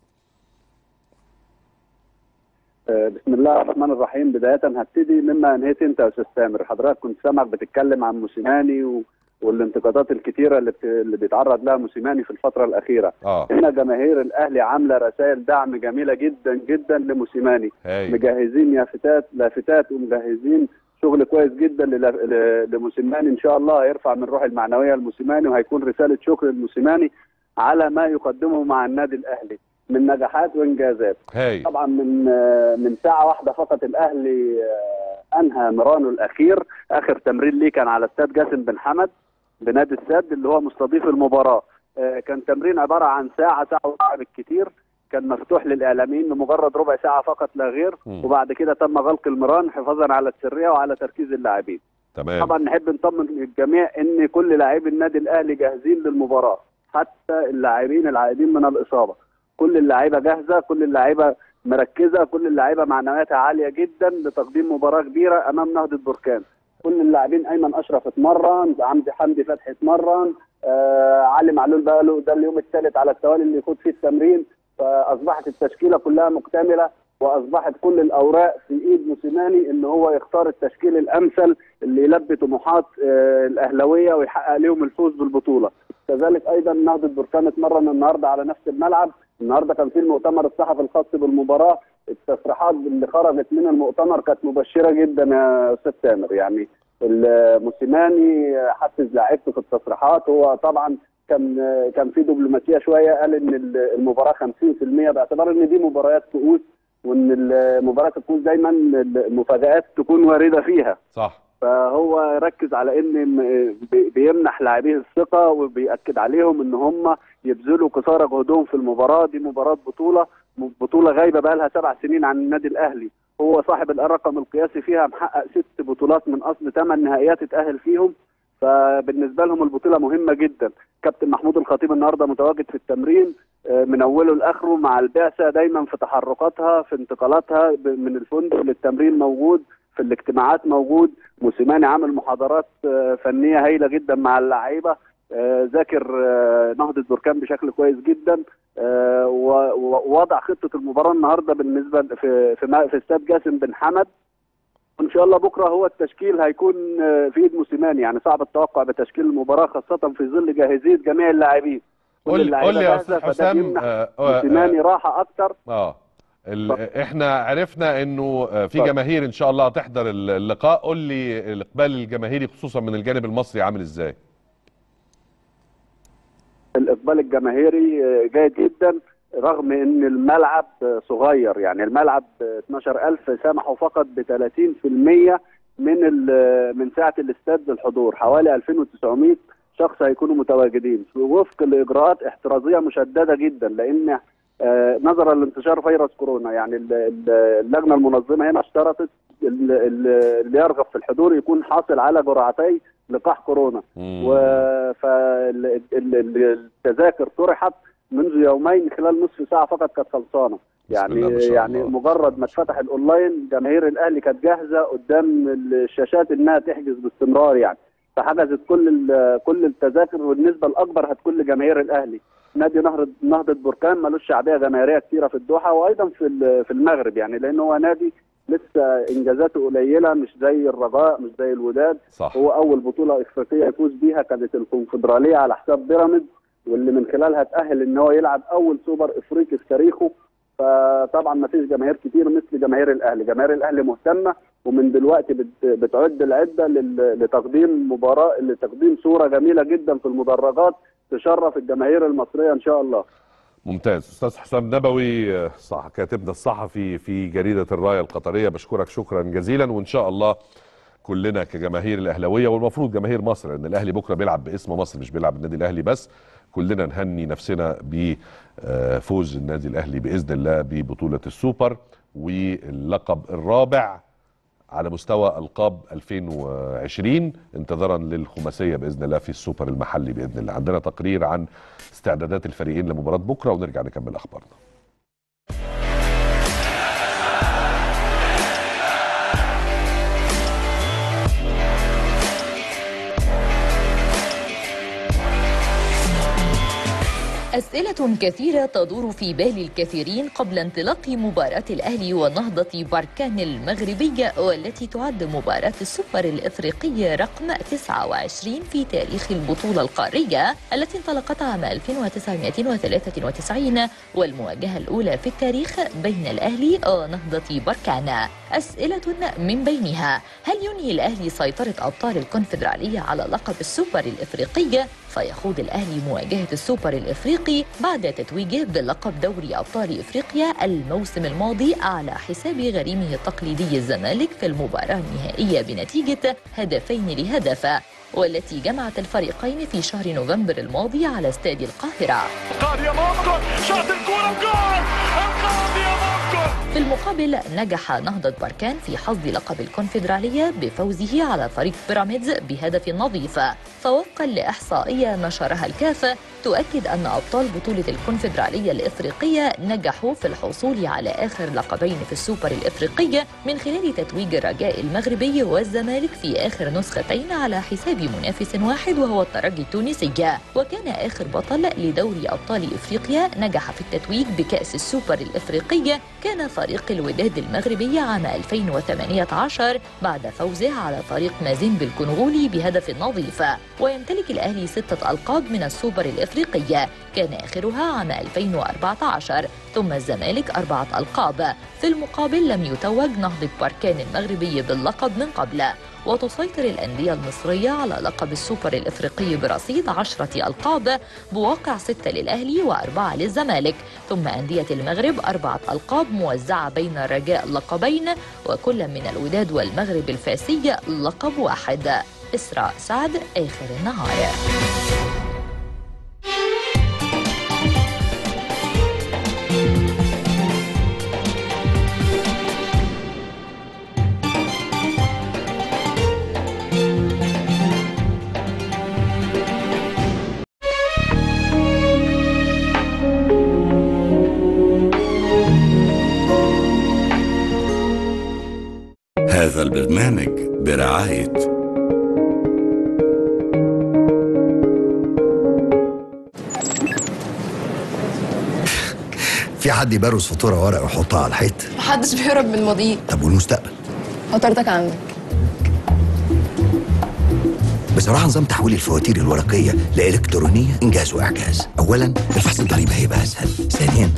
بسم الله الرحمن الرحيم. بدايه هبتدي مما انهيت انت يا استاذ تامر. حضرتك كنت سامعك بتتكلم عن موسيماني و... والانتقادات الكتيره اللي بت... اللي بيتعرض لها موسيماني في الفتره الاخيره. اه هنا جماهير الاهلي عامله رسائل دعم جميله جدا جدا لموسيماني. هاي. مجهزين لافتات لافتات ومجهزين شغل كويس جدا لموسيماني. ان شاء الله هيرفع من روح المعنويه لموسيماني، وهيكون رساله شكر لموسيماني على ما يقدمه مع النادي الاهلي من نجاحات وانجازات. هاي. طبعا من من ساعه واحده فقط الاهلي انهى مرانه الاخير. اخر تمرين ليه كان على استاد جاسم بن حمد بنادي السد اللي هو مستضيف المباراه. كان تمرين عباره عن ساعه ساعه وربع بالكثير، كان مفتوح للاعلاميين لمجرد ربع ساعه فقط لا غير. م. وبعد كده تم غلق المران حفاظا على السريه وعلى تركيز اللاعبين. تمام. طبعا نحب نطمن الجميع ان كل لاعبي النادي الاهلي جاهزين للمباراه، حتى اللاعبين العائدين من الاصابه. كل اللاعيبه جاهزه، كل اللاعيبه مركزه، كل اللاعيبه معنوياتها عاليه جدا لتقديم مباراه كبيره امام نهضه بركان. كل اللاعبين، ايمن اشرف اتمرن، عمدي حمدي فتحي اتمرن، آه علي معلول بقى له ده اليوم الثالث على التوالي اللي يخوض فيه التمرين. فاصبحت التشكيله كلها مكتمله، واصبحت كل الاوراق في ايد موسيماني ان هو يختار التشكيل الامثل اللي يلبي طموحات آه الاهلاويه ويحقق لهم الفوز بالبطوله. كذلك ايضا نهضه بركان اتمرن النهارده على نفس الملعب. النهارده كان في المؤتمر الصحفي الخاص بالمباراه. التصريحات اللي خرجت من المؤتمر كانت مبشره جدا يا استاذ تامر. يعني موسيماني حفز لاعيبته في التصريحات. هو طبعا كان كان في دبلوماسيه شويه، قال ان المباراه خمسين في المية باعتبار ان دي مباريات كؤوس، وان مباريات الكؤوس دايما المفاجآت تكون وارده فيها. صح. فهو ركز على ان بيمنح لاعبيه الثقه وبيأكد عليهم ان هم يبذلوا قصارى جهدهم في المباراه دي. مباراه بطوله بطوله غايبه بقى لها سبع سنين عن النادي الاهلي. هو صاحب الرقم القياسي فيها، محقق ست بطولات من اصل ثمان نهائيات اتأهل فيهم. فبالنسبه لهم البطوله مهمه جدا. كابتن محمود الخطيب النهارده متواجد في التمرين من اوله لاخره مع البعثه، دايما في تحركاتها في انتقالاتها من الفندق للتمرين موجود، في الاجتماعات موجود. موسيماني عامل محاضرات فنيه هايله جدا مع اللعيبه، ذاكر نهضه بركان بشكل كويس جدا، ووضع خطه المباراه النهارده بالنسبه في في في استاد جاسم بن حمد. وان شاء الله بكره هو التشكيل هيكون في ايد موسيماني. يعني صعب التوقع بتشكيل المباراه خاصه في ظل جاهزيه جميع اللاعبين. قول لي قول لي يا استاذ حسام، موسيماني راحه اكتر. اه احنا عرفنا انه في جماهير ان شاء الله هتحضر اللقاء. قول لي الاقبال الجماهيري خصوصا من الجانب المصري عامل ازاي؟ الاقبال الجماهيري جيد جدا رغم ان الملعب صغير. يعني الملعب اثناشر ألف، سمحوا فقط ب ثلاثين في المية من من سعه الاستاد للحضور. حوالي ألفين وتسعمية شخص هيكونوا متواجدين وفق لاجراءات احترازيه مشدده جدا، لان نظرا لانتشار فيروس كورونا. يعني اللجنه المنظمه هنا اشترطت اللي يرغب في الحضور يكون حاصل على جرعتي لقاح كورونا. فالتذاكر طرحت منذ يومين، خلال نصف ساعه فقط كانت خلصانه. يعني يعني مجرد ما اتفتح الاونلاين جماهير الاهلي كانت جاهزه قدام الشاشات انها تحجز باستمرار. يعني فحجزت كل كل التذاكر، والنسبه الاكبر هتكون لجماهير الاهلي. نادي نهضه نهضه بركان ملوش شعبيه جماهيريه كثيره في الدوحه وايضا في في المغرب، يعني لان هو نادي لسه انجازاته قليله، مش زي الرجاء مش زي الوداد. صح. هو اول بطوله افريقيه يفوز بيها كانت الكونفدراليه على حساب بيراميدز، واللي من خلالها تاهل ان هو يلعب اول سوبر افريقي في تاريخه. فطبعا ما فيش جماهير كتير مثل جماهير الاهلي. جماهير الاهلي مهتمه ومن دلوقتي بتعد العده لتقديم مباراه لتقديم صوره جميله جدا في المدرجات تشرف الجماهير المصريه ان شاء الله. ممتاز. استاذ حسام نبوي، صح كاتبنا الصحفي في جريده الرايه القطريه، بشكرك شكرا جزيلا، وان شاء الله كلنا كجماهير الاهلاويه والمفروض جماهير مصر، لان الاهلي بكره بيلعب باسم مصر مش بيلعب النادي الاهلي بس، كلنا نهني نفسنا بفوز النادي الاهلي باذن الله ببطوله السوبر واللقب الرابع على مستوى القاب ألفين وعشرين انتظارا للخماسيه باذن الله في السوبر المحلي باذن الله. عندنا تقرير عن استعدادات الفريقين لمباراه بكره ونرجع نكمل اخبارنا. أسئلة كثيرة تدور في بال الكثيرين قبل انطلاق مباراة الأهلي ونهضة بركان المغربية، والتي تعد مباراة السوبر الإفريقي رقم تسعة وعشرين في تاريخ البطولة القارية التي انطلقت عام ألف وتسعمائة وثلاثة وتسعين، والمواجهة الأولى في التاريخ بين الأهلي ونهضة بركان. أسئلة من بينها: هل ينهي الأهلي سيطرة أبطال الكونفدرالية على لقب السوبر الإفريقي فيخوض الأهلي مواجهة السوبر الإفريقي بعد تتويجه بلقب دوري أبطال إفريقيا الموسم الماضي على حساب غريمه التقليدي الزمالك في المباراة النهائية بنتيجة هدفين لهدف، والتي جمعت الفريقين في شهر نوفمبر الماضي على استاد القاهرة. في المقابل نجح نهضة بركان في حصد لقب الكونفدرالية بفوزه على فريق بيراميدز بهدف نظيف، فوفقا لإحصائية نشرها الكاف تؤكد أن أبطال بطولة الكونفدرالية الإفريقية نجحوا في الحصول على آخر لقبين في السوبر الإفريقي من خلال تتويج الرجاء المغربي والزمالك في آخر نسختين على حساب منافس واحد وهو الترجي التونسي. وكان آخر بطل لدوري أبطال إفريقيا نجح في التتويج بكأس السوبر الإفريقي كان فريق الوداد المغربي عام ألفين وثمانية عشر بعد فوزه على فريق مازيمبي الكونغولي بهدف نظيف. ويمتلك الأهلي ستة ألقاب من السوبر الإفريقي كان آخرها عام ألفين وأربعة عشر، ثم الزمالك أربعة ألقاب. في المقابل لم يتوج نهضة بركان المغربي باللقب من قبل. وتسيطر الأندية المصرية على لقب السوبر الإفريقي برصيد عشرة ألقاب بواقع ستة للأهلي وأربعة للزمالك، ثم أندية المغرب أربعة ألقاب موزعة بين الرجاء لقبين وكل من الوداد والمغرب الفاسي لقب واحد. إسراء سعد، آخر النهار. هذا البرنامج برعاية في حد يبرز فاتوره ورق ويحطها على الحيط؟ محدش بيهرب من الماضي. طب والمستقبل؟ فاتورتك عندك. بصراحه نظام تحويل الفواتير الورقيه لالكترونيه انجاز واعجاز. اولا الفحص الضريبي هيبقى اسهل، ثانيا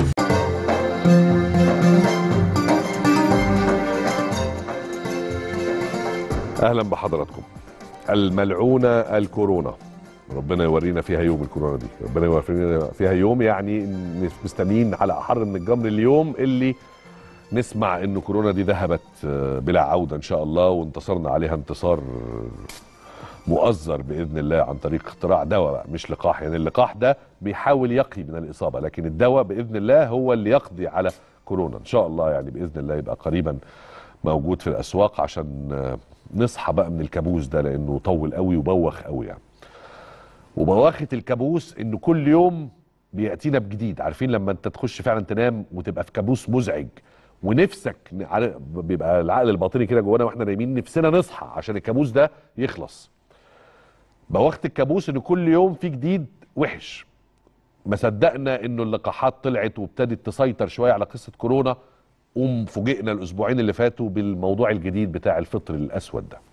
اهلا بحضراتكم. الملعونه الكورونا، ربنا يورينا فيها يوم الكورونا دي، ربنا يورينا فيها يوم، يعني مستنيين على احر من الجمر اليوم اللي نسمع ان كورونا دي ذهبت بلا عوده ان شاء الله، وانتصرنا عليها انتصار مؤزر باذن الله عن طريق اختراع دواء بقى مش لقاح. يعني اللقاح ده بيحاول يقي من الاصابه، لكن الدواء باذن الله هو اللي يقضي على كورونا ان شاء الله. يعني باذن الله يبقى قريبا موجود في الاسواق عشان نصحى بقى من الكابوس ده، لانه طول قوي وبوخ قوي يعني. وبواخه الكابوس انه كل يوم بياتينا بجديد. عارفين لما انت تخش فعلا تنام وتبقى في كابوس مزعج ونفسك، بيبقى العقل الباطني كده جوانا واحنا نايمين نفسنا نصحى عشان الكابوس ده يخلص. بواخه الكابوس ان كل يوم في جديد وحش. ما صدقنا انه اللقاحات طلعت وابتدت تسيطر شويه على قصه كورونا، قوم فوجئنا الاسبوعين اللي فاتوا بالموضوع الجديد بتاع الفطر الاسود ده.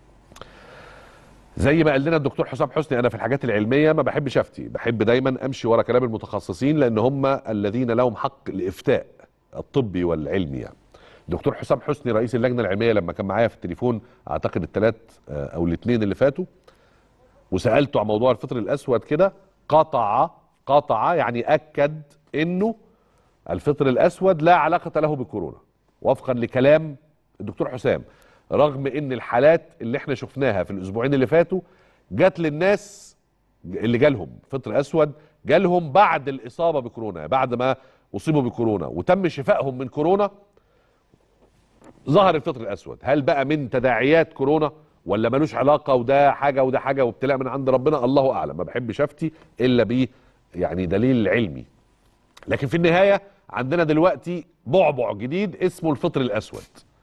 زي ما قال لنا الدكتور حسام حسني، انا في الحاجات العلميه ما بحبش افتي، بحب دايما امشي ورا كلام المتخصصين لان هم الذين لهم حق الافتاء الطبي والعلمي. يعني الدكتور حسام حسني رئيس اللجنه العلميه لما كان معايا في التليفون اعتقد الثلاث او الاثنين اللي فاتوا وسالته عن موضوع الفطر الاسود كده، قطع قطع يعني اكد انه الفطر الاسود لا علاقه له بكورونا وفقا لكلام الدكتور حسام. رغم ان الحالات اللي احنا شفناها في الاسبوعين اللي فاتوا جات للناس اللي جالهم فطر اسود جالهم بعد الاصابه بكورونا، بعد ما اصيبوا بكورونا وتم شفائهم من كورونا ظهر الفطر الاسود. هل بقى من تداعيات كورونا ولا ملوش علاقه وده حاجه وده حاجه وابتلاء من عند ربنا؟ الله اعلم، ما بحبش افتي الا ب يعني دليل علمي. لكن في النهايه عندنا دلوقتي بعبع جديد اسمه الفطر الاسود.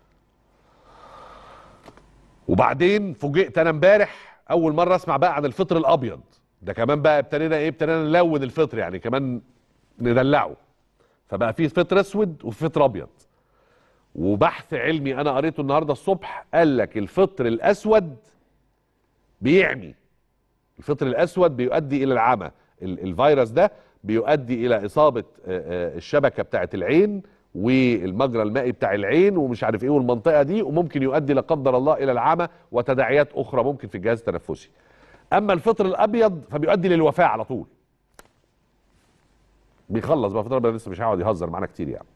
وبعدين فوجئت انا امبارح اول مره اسمع بقى عن الفطر الابيض ده كمان. بقى ابتدينا ايه؟ ابتدينا نلون الفطر يعني كمان ندلعه، فبقى فيه فطر اسود وفطر ابيض. وبحث علمي انا قريته النهارده الصبح قال لك الفطر الاسود بيعمي، الفطر الاسود بيؤدي الى العمى. الفيروس ده بيؤدي الى اصابه الشبكه بتاعه العين والمجرى المائي بتاع العين ومش عارف ايه والمنطقه دي، وممكن يؤدي لا قدر الله الى العمى وتداعيات اخرى ممكن في الجهاز التنفسي. اما الفطر الابيض فبيؤدي للوفاه على طول. بيخلص بقى الفطر الابيض، لسه مش هيقعد يهزر معانا كتير يعني.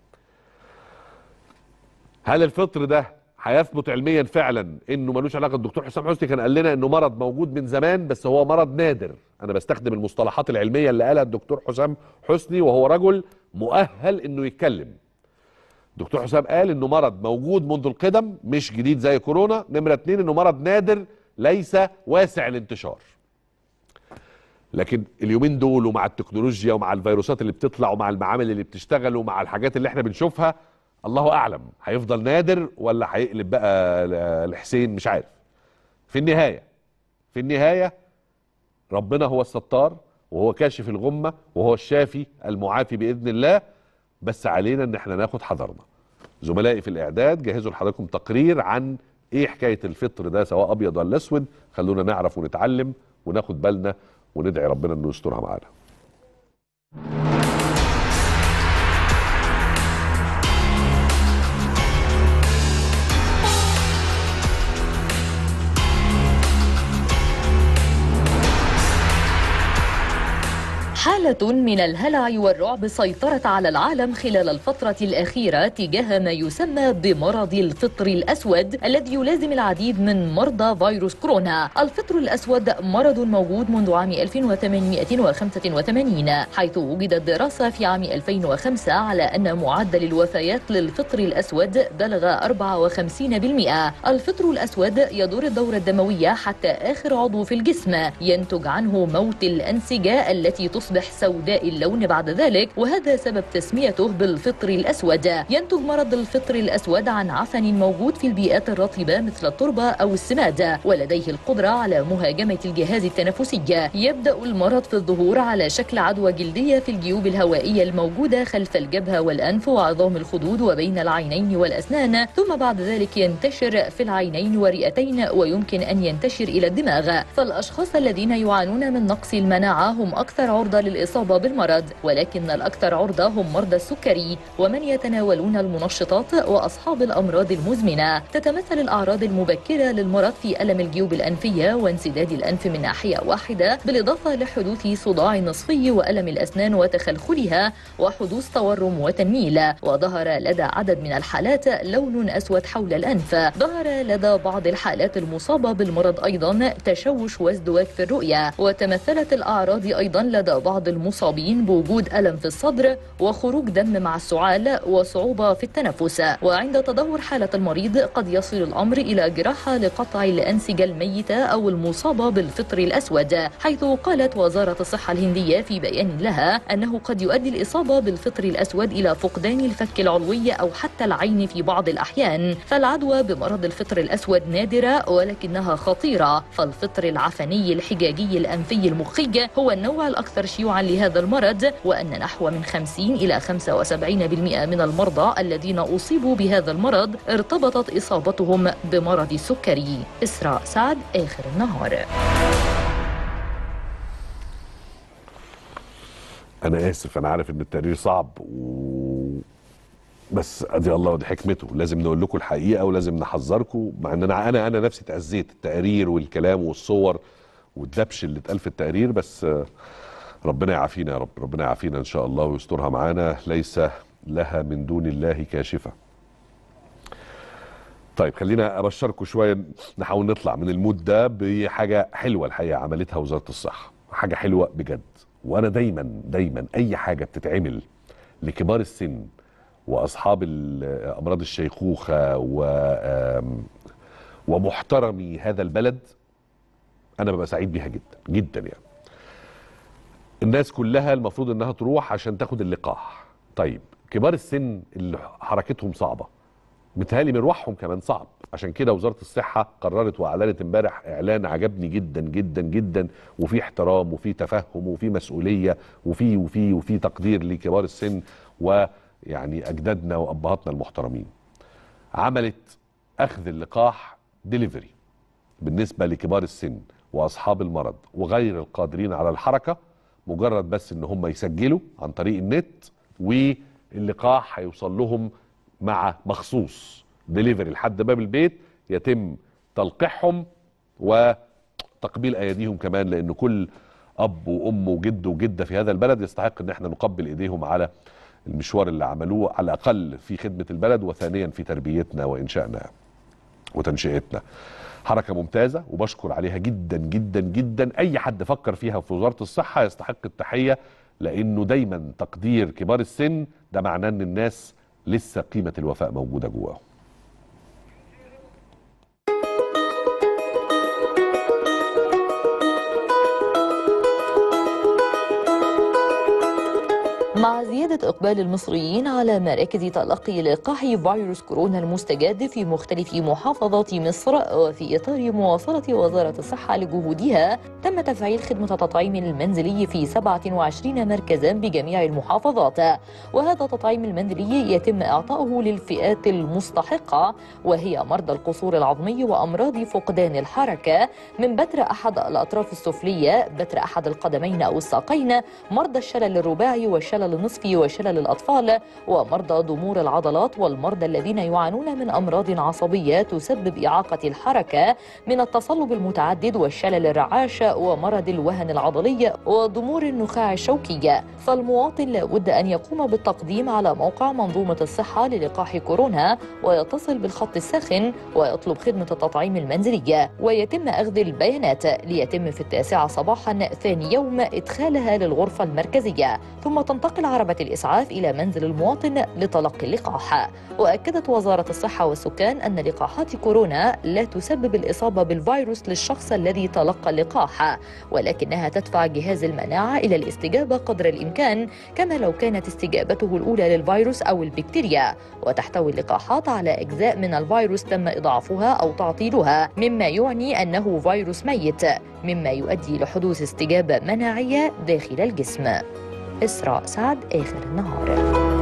هل الفطر ده هيثبت علميا فعلا انه ملوش علاقه؟ الدكتور حسام حسني كان قال لنا انه مرض موجود من زمان بس هو مرض نادر. انا بستخدم المصطلحات العلميه اللي قالها الدكتور حسام حسني وهو رجل مؤهل انه يتكلم. دكتور حسام قال انه مرض موجود منذ القدم، مش جديد زي كورونا. نمره اتنين انه مرض نادر ليس واسع الانتشار. لكن اليومين دول ومع التكنولوجيا ومع الفيروسات اللي بتطلع ومع المعامل اللي بتشتغل ومع الحاجات اللي احنا بنشوفها، الله اعلم هيفضل نادر ولا هيقلب بقى لحسين، مش عارف. في النهايه في النهايه ربنا هو الستار وهو كاشف الغمه وهو الشافي المعافي باذن الله، بس علينا ان احنا ناخد حذرنا. زملائي في الاعداد جهزوا لحضراتكم تقرير عن ايه حكايه الفطر ده سواء ابيض ولا اسود، خلونا نعرف ونتعلم وناخد بالنا وندعي ربنا انه يسترها معانا. حالة من الهلع والرعب سيطرت على العالم خلال الفترة الأخيرة تجاه ما يسمى بمرض الفطر الأسود الذي يلازم العديد من مرضى فيروس كورونا. الفطر الأسود مرض موجود منذ عام ألف وثمانمائة وخمسة وثمانين، حيث وجدت دراسة في عام ألفين وخمسة على أن معدل الوفيات للفطر الأسود بلغ أربعة وخمسين بالمئة. الفطر الأسود يدور الدورة الدموية حتى آخر عضو في الجسم، ينتج عنه موت الأنسجة التي تصبح سوداء اللون بعد ذلك، وهذا سبب تسميته بالفطر الأسود. ينتج مرض الفطر الأسود عن عفن موجود في البيئات الرطبة مثل التربة أو السماد، ولديه القدرة على مهاجمة الجهاز التنفسي. يبدأ المرض في الظهور على شكل عدوى جلدية في الجيوب الهوائية الموجودة خلف الجبهة والأنف وعظام الخدود وبين العينين والأسنان، ثم بعد ذلك ينتشر في العينين والرئتين ويمكن أن ينتشر إلى الدماغ. فالأشخاص الذين يعانون من نقص المناعة هم أكثر عرضة للإصابة بالمرض، ولكن الأكثر عرضة هم مرضى السكري ومن يتناولون المنشطات وأصحاب الأمراض المزمنة. تتمثل الأعراض المبكرة للمرض في ألم الجيوب الأنفية وانسداد الأنف من ناحية واحدة، بالإضافة لحدوث صداع نصفي وألم الأسنان وتخلخلها وحدوث تورم وتنميل. وظهر لدى عدد من الحالات لون أسود حول الأنف. ظهر لدى بعض الحالات المصابة بالمرض أيضا تشوش وازدواج في الرؤية. وتمثلت الأعراض أيضا لدى بعض المصابين بوجود ألم في الصدر وخروج دم مع السعال وصعوبة في التنفس. وعند تدهور حالة المريض قد يصل الأمر إلى جراحة لقطع الأنسجة الميتة أو المصابة بالفطر الأسود، حيث قالت وزارة الصحة الهندية في بيان لها أنه قد يؤدي الإصابة بالفطر الأسود إلى فقدان الفك العلوي أو حتى العين في بعض الأحيان. فالعدوى بمرض الفطر الأسود نادرة ولكنها خطيرة. فالفطر العفني الحجاجي الأنفي المخي هو النوع الأكثر شيوعا لهذا المرض، وأن نحو من خمسين إلى خمسة وسبعين بالمئة من المرضى الذين أصيبوا بهذا المرض ارتبطت إصابتهم بمرض السكري. إسراء سعد، آخر النهار. أنا آسف، أنا عارف إن التقرير صعب و... بس أدي الله ودي حكمته، لازم نقول لكم الحقيقة ولازم نحذركم، مع إن أنا أنا أنا نفسي تأذيت التقارير والكلام والصور والدبش اللي اتقال في التقرير، بس ربنا يعافينا يا رب، ربنا يعافينا إن شاء الله ويسترها معانا، ليس لها من دون الله كاشفة. طيب خلينا ابشركم شويه، نحاول نطلع من المود ده بحاجه حلوه الحقيقه عملتها وزاره الصحه، حاجه حلوه بجد. وانا دايما دايما اي حاجه بتتعمل لكبار السن واصحاب امراض الشيخوخه و ومحترمي هذا البلد انا ببقى سعيد بيها جدا جدا. يعني الناس كلها المفروض انها تروح عشان تاخد اللقاح. طيب كبار السن اللي حركتهم صعبه متهيألي مروحهم كمان صعب، عشان كده وزاره الصحه قررت واعلنت امبارح اعلان عجبني جدا جدا جدا، وفي احترام وفي تفهم وفي مسؤوليه وفي وفي وفي تقدير لكبار السن ويعني اجدادنا وابهاتنا المحترمين. عملت اخذ اللقاح ديليفري بالنسبه لكبار السن واصحاب المرض وغير القادرين على الحركه، مجرد بس ان هم يسجلوا عن طريق النت واللقاح هيوصل لهم مع مخصوص ديليفري لحد باب البيت، يتم تلقيحهم وتقبيل ايديهم كمان، لان كل اب وام وجد وجده في هذا البلد يستحق ان احنا نقبل ايديهم على المشوار اللي عملوه، على الاقل في خدمه البلد وثانيا في تربيتنا وانشائنا وتنشئتنا. حركه ممتازه وبشكر عليها جدا جدا جدا. اي حد فكر فيها في وزاره الصحه يستحق التحيه، لانه دايما تقدير كبار السن ده معناه ان الناس لسه قيمه الوفاء موجوده جواهم. مع زيادة إقبال المصريين على مراكز تلقي لقاح فيروس كورونا المستجد في مختلف محافظات مصر، وفي إطار مواصلة وزارة الصحة لجهودها، تم تفعيل خدمة التطعيم المنزلي في سبعة وعشرين مركزا بجميع المحافظات. وهذا التطعيم المنزلي يتم إعطاؤه للفئات المستحقة، وهي مرضى القصور العظمي وأمراض فقدان الحركة، من بتر أحد الأطراف السفلية، بتر أحد القدمين أو الساقين، مرضى الشلل الرباعي والشلل النصفي وشلل الأطفال، ومرضى ضمور العضلات، والمرضى الذين يعانون من أمراض عصبية تسبب إعاقة الحركة من التصلب المتعدد والشلل الرعاش ومرض الوهن العضلي وضمور النخاع الشوكي. فالمواطن لابد أن يقوم بالتقديم على موقع منظومة الصحة للقاح كورونا، ويتصل بالخط الساخن ويطلب خدمة التطعيم المنزلي، ويتم أخذ البيانات ليتم في التاسعة صباحا ثاني يوم إدخالها للغرفة المركزية، ثم تنتقل عربة الإسعاف إلى منزل المواطن لتلقي اللقاح. وأكدت وزارة الصحة والسكان أن لقاحات كورونا لا تسبب الإصابة بالفيروس للشخص الذي تلقى اللقاح، ولكنها تدفع جهاز المناعة إلى الاستجابة قدر الإمكان كما لو كانت استجابته الأولى للفيروس أو البكتيريا. وتحتوي اللقاحات على أجزاء من الفيروس تم إضعافها أو تعطيلها، مما يعني أنه فيروس ميت، مما يؤدي لحدوث استجابة مناعية داخل الجسم. إسراء سعد، آخر النهار.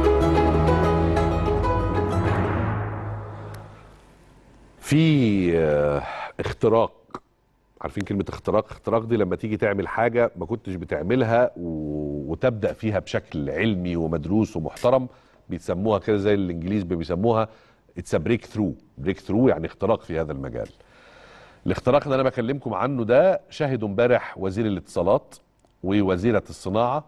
في اختراق، عارفين كلمة اختراق؟ اختراق دي لما تيجي تعمل حاجة ما كنتش بتعملها وتبدأ فيها بشكل علمي ومدروس ومحترم، بيسموها كده زي الإنجليز بيسموها اتس بريك ثرو. بريك ثرو يعني اختراق في هذا المجال. الاختراق اللي أنا بكلمكم عنه ده شهدوا امبارح وزير الاتصالات ووزيرة الصناعة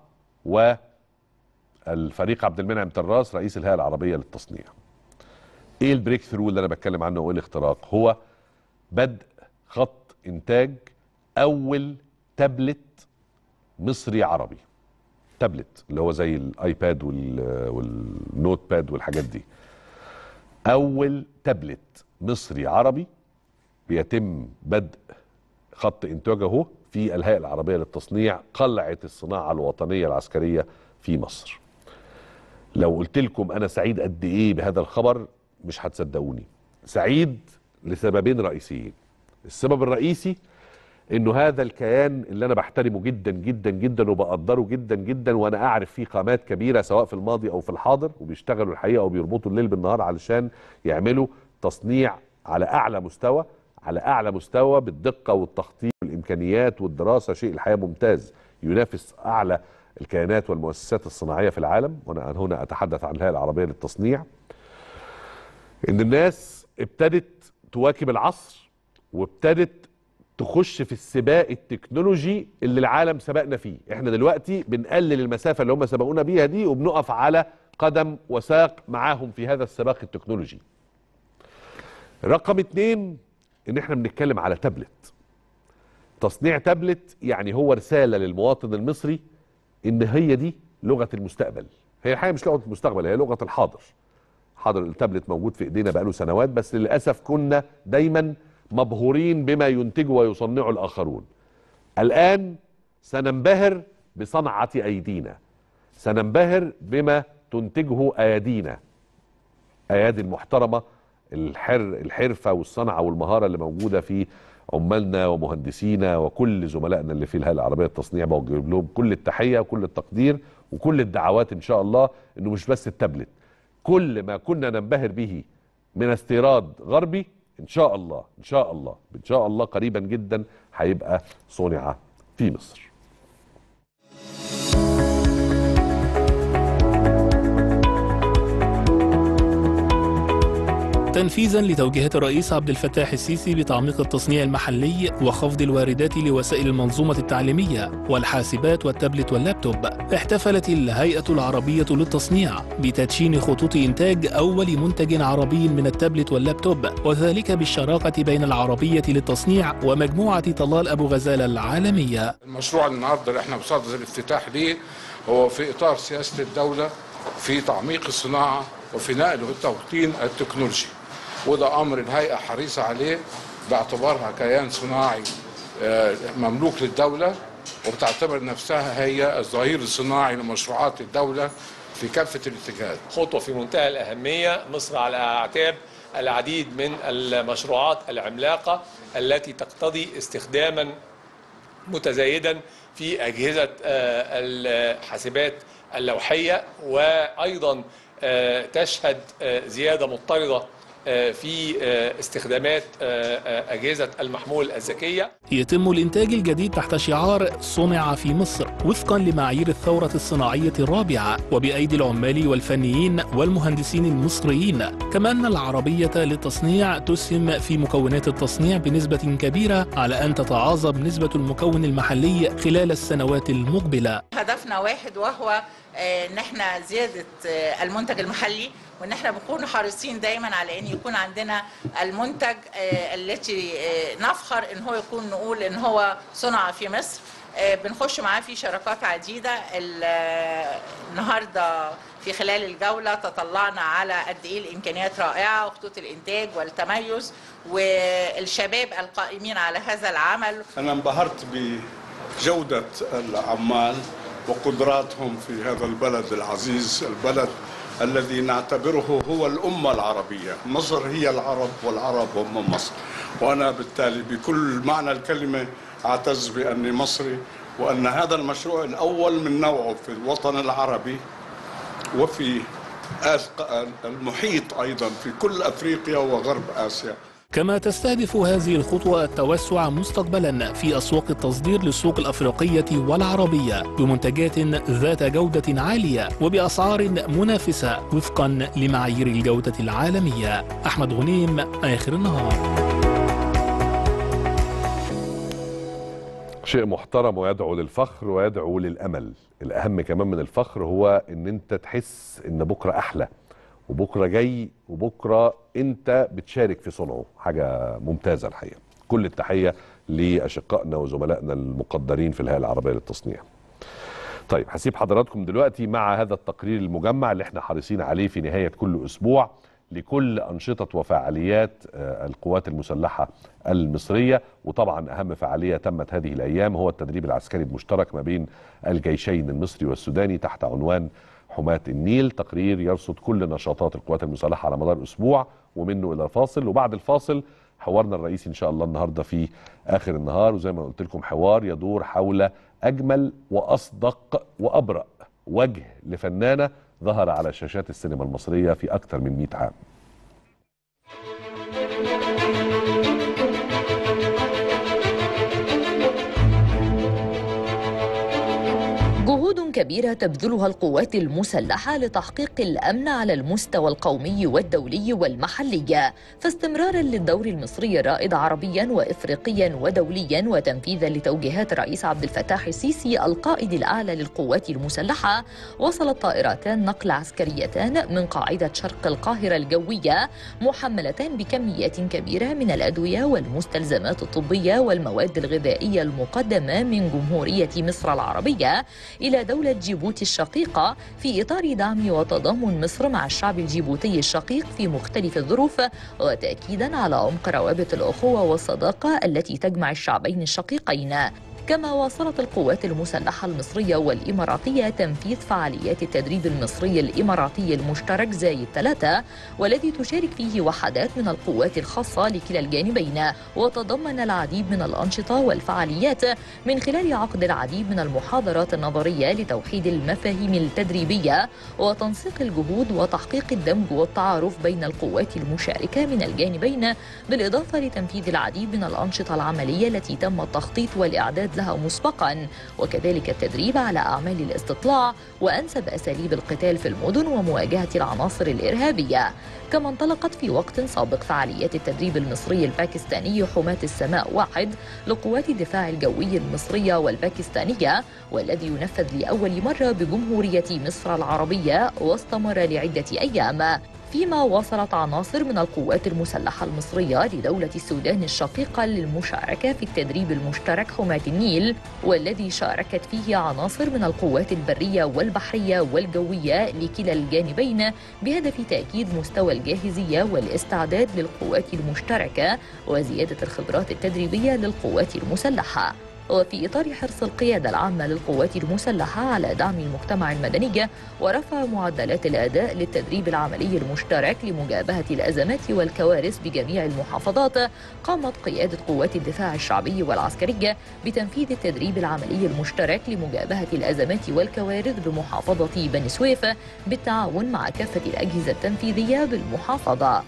والفريق عبد المنعم طراس رئيس الهيئة العربية للتصنيع. ايه البريك ثرو اللي انا بتكلم عنه وايه الاختراق؟ هو بدء خط انتاج اول تابلت مصري عربي. تابلت اللي هو زي الايباد والنوت باد والحاجات دي. اول تابلت مصري عربي بيتم بدء خط انتاجه في الهيئة العربية للتصنيع، قلعة الصناعة الوطنية العسكرية في مصر. لو قلت لكم انا سعيد قد ايه بهذا الخبر مش هتصدقوني. سعيد لسببين رئيسيين. السبب الرئيسي انه هذا الكيان اللي انا بحترمه جدا جدا جدا وبقدره جدا جدا، وانا اعرف فيه قامات كبيره سواء في الماضي او في الحاضر، وبيشتغلوا الحقيقه وبيربطوا الليل بالنهار علشان يعملوا تصنيع على اعلى مستوى، على اعلى مستوى بالدقه والتخطيط والامكانيات والدراسه، شيء الحقيقه ممتاز ينافس اعلى الكيانات والمؤسسات الصناعيه في العالم. وانا هنا اتحدث عن الهيئه العربيه للتصنيع. ان الناس ابتدت تواكب العصر وابتدت تخش في السباق التكنولوجي اللي العالم سبقنا فيه. احنا دلوقتي بنقلل المسافه اللي هم سبقونا بيها دي وبنقف على قدم وساق معاهم في هذا السباق التكنولوجي. رقم اتنين ان احنا بنتكلم على تابلت. تصنيع تابلت يعني هو رسالة للمواطن المصري ان هي دي لغة المستقبل. هي الحقيقة مش لغة المستقبل، هي لغة الحاضر. حاضر التابلت موجود في ايدينا بقاله سنوات، بس للأسف كنا دايما مبهورين بما ينتجه ويصنعه الآخرون. الآن سننبهر بصنعة أيدينا، سننبهر بما تنتجه أيدينا، أيادي المحترمة، الحر الحرفة والصنعة والمهارة اللي موجودة في عمالنا ومهندسينا وكل زملائنا اللي في الهيئة العربية للتصنيع. بوجه لهم كل التحية وكل التقدير وكل الدعوات إن شاء الله، إنه مش بس التابلت، كل ما كنا ننبهر به من استيراد غربي إن شاء الله إن شاء الله إن شاء الله قريبا جدا هيبقى صنع في مصر. تنفيذا لتوجيهات الرئيس عبد الفتاح السيسي بتعميق التصنيع المحلي وخفض الواردات لوسائل المنظومة التعليمية والحاسبات والتابلت واللابتوب، احتفلت الهيئة العربية للتصنيع بتدشين خطوط إنتاج أول منتج عربي من التابلت واللابتوب، وذلك بالشراكة بين العربية للتصنيع ومجموعة طلال أبو غزالة العالمية. المشروع النهارده اللي احنا بصدد الافتتاح ليه هو في إطار سياسة الدولة في تعميق الصناعة وفي نقل والتوطين التكنولوجي، وده امر الهيئه حريصه عليه باعتبارها كيان صناعي مملوك للدوله، وبتعتبر نفسها هي الظهير الصناعي لمشروعات الدوله في كافه الاتجاهات. خطوه في منتهى الاهميه، مصر على اعتاب العديد من المشروعات العملاقه التي تقتضي استخداما متزايدا في اجهزه الحاسبات اللوحيه، وايضا تشهد زياده مضطرده في استخدامات أجهزة المحمول الذكية. يتم الإنتاج الجديد تحت شعار صنع في مصر وفقا لمعايير الثورة الصناعية الرابعة، وبأيدي العمال والفنيين والمهندسين المصريين. كما أن العربية للتصنيع تسهم في مكونات التصنيع بنسبة كبيرة على أن تتعاظم نسبة المكون المحلي خلال السنوات المقبلة. هدفنا واحد، وهو ان احنا زيادة المنتج المحلي، وان احنا بنكون حريصين دايما على ان يكون عندنا المنتج التي نفخر ان هو يكون نقول ان هو صنع في مصر. بنخش معاه في شراكات عديدة. النهارده في خلال الجولة تطلعنا على قد ايه الامكانيات رائعة وخطوط الانتاج والتميز والشباب القائمين على هذا العمل. انا انبهرت بجودة العمال وقدراتهم في هذا البلد العزيز، البلد الذي نعتبره هو الأمة العربية. مصر هي العرب والعرب هم مصر، وأنا بالتالي بكل معنى الكلمة أعتز بأني مصري، وأن هذا المشروع الأول من نوعه في الوطن العربي وفي المحيط أيضا في كل أفريقيا وغرب آسيا. كما تستهدف هذه الخطوة التوسع مستقبلا في أسواق التصدير للسوق الأفريقية والعربية بمنتجات ذات جودة عالية وبأسعار منافسة وفقا لمعايير الجودة العالمية. أحمد غنيم، آخر النهار. شيء محترم ويدعو للفخر ويدعو للأمل. الأهم كمان من الفخر هو إن أنت تحس إن بكرة أحلى، وبكرة جاي، وبكرة انت بتشارك في صنعه. حاجة ممتازة الحقيقة. كل التحية لأشقائنا وزملائنا المقدرين في الهيئة العربية للتصنيع. طيب هسيب حضراتكم دلوقتي مع هذا التقرير المجمع اللي احنا حريصين عليه في نهاية كل أسبوع لكل أنشطة وفعاليات القوات المسلحة المصرية. وطبعا أهم فعالية تمت هذه الأيام هو التدريب العسكري المشترك ما بين الجيشين المصري والسوداني تحت عنوان حماة النيل. تقرير يرصد كل نشاطات القوات المسلحة على مدار أسبوع ومنه إلى الفاصل، وبعد الفاصل حوارنا الرئيسي إن شاء الله النهاردة في آخر النهار، وزي ما قلت لكم حوار يدور حول أجمل وأصدق وأبرأ وجه لفنانة ظهر على شاشات السينما المصرية في أكثر من مئة عام. جهود كبيرة تبذلها القوات المسلحة لتحقيق الأمن على المستوى القومي والدولي والمحلي، فاستمرارا للدور المصري الرائد عربيا وإفريقيا ودوليا وتنفيذا لتوجيهات الرئيس عبد الفتاح السيسي القائد الأعلى للقوات المسلحة، وصلت طائرتان نقل عسكريتان من قاعدة شرق القاهرة الجوية محملتان بكميات كبيرة من الأدوية والمستلزمات الطبية والمواد الغذائية المقدمة من جمهورية مصر العربية إلى دولة جيبوتي الشقيقة في إطار دعم وتضامن مصر مع الشعب الجيبوتي الشقيق في مختلف الظروف، وتأكيدا على عمق روابط الأخوة والصداقة التي تجمع الشعبين الشقيقين. كما واصلت القوات المسلحة المصرية والإماراتية تنفيذ فعاليات التدريب المصري الإماراتي المشترك زايد ثلاثة، والذي تشارك فيه وحدات من القوات الخاصة لكلا الجانبين، وتضمن العديد من الأنشطة والفعاليات من خلال عقد العديد من المحاضرات النظرية لتوحيد المفاهيم التدريبية وتنسيق الجهود وتحقيق الدمج والتعارف بين القوات المشاركة من الجانبين، بالإضافة لتنفيذ العديد من الأنشطة العملية التي تم التخطيط والإعداد لها مسبقا، وكذلك التدريب على أعمال الاستطلاع وأنسب أساليب القتال في المدن ومواجهة العناصر الإرهابية. كما انطلقت في وقت سابق فعاليات التدريب المصري الباكستاني حماة السماء واحد لقوات الدفاع الجوي المصرية والباكستانية، والذي ينفذ لأول مرة بجمهورية مصر العربية واستمر لعدة أيام، فيما وصلت عناصر من القوات المسلحة المصرية لدولة السودان الشقيقة للمشاركة في التدريب المشترك حماة النيل، والذي شاركت فيه عناصر من القوات البرية والبحرية والجوية لكلا الجانبين، بهدف تأكيد مستوى الجاهزية والاستعداد للقوات المشتركة وزيادة الخبرات التدريبية للقوات المسلحة. وفي إطار حرص القيادة العامة للقوات المسلحة على دعم المجتمع المدني ورفع معدلات الأداء للتدريب العملي المشترك لمجابهة الأزمات والكوارث بجميع المحافظات، قامت قيادة قوات الدفاع الشعبي والعسكري بتنفيذ التدريب العملي المشترك لمجابهة الأزمات والكوارث بمحافظة بني سويف بالتعاون مع كافة الأجهزة التنفيذية بالمحافظة.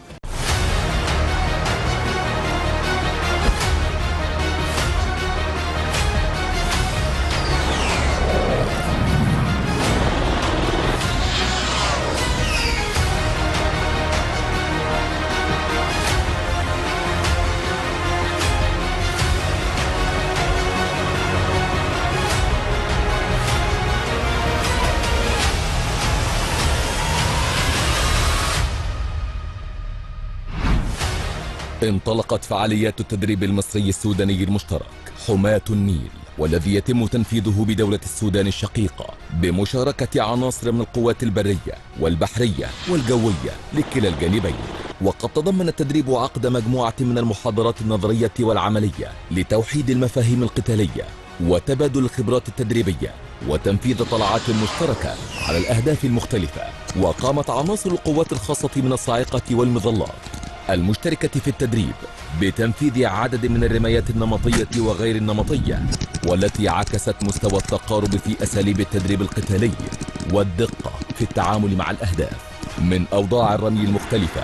انطلقت فعاليات التدريب المصري السوداني المشترك حماة النيل، والذي يتم تنفيذه بدولة السودان الشقيقة بمشاركة عناصر من القوات البرية والبحرية والجوية لكلا الجانبين. وقد تضمن التدريب عقد مجموعة من المحاضرات النظرية والعملية لتوحيد المفاهيم القتالية وتبادل الخبرات التدريبية وتنفيذ طلعات مشتركة على الأهداف المختلفة. وقامت عناصر القوات الخاصة من الصاعقة والمظلات المشتركة في التدريب بتنفيذ عدد من الرمايات النمطية وغير النمطية، والتي عكست مستوى التقارب في أساليب التدريب القتالي والدقة في التعامل مع الأهداف من أوضاع الرمي المختلفة.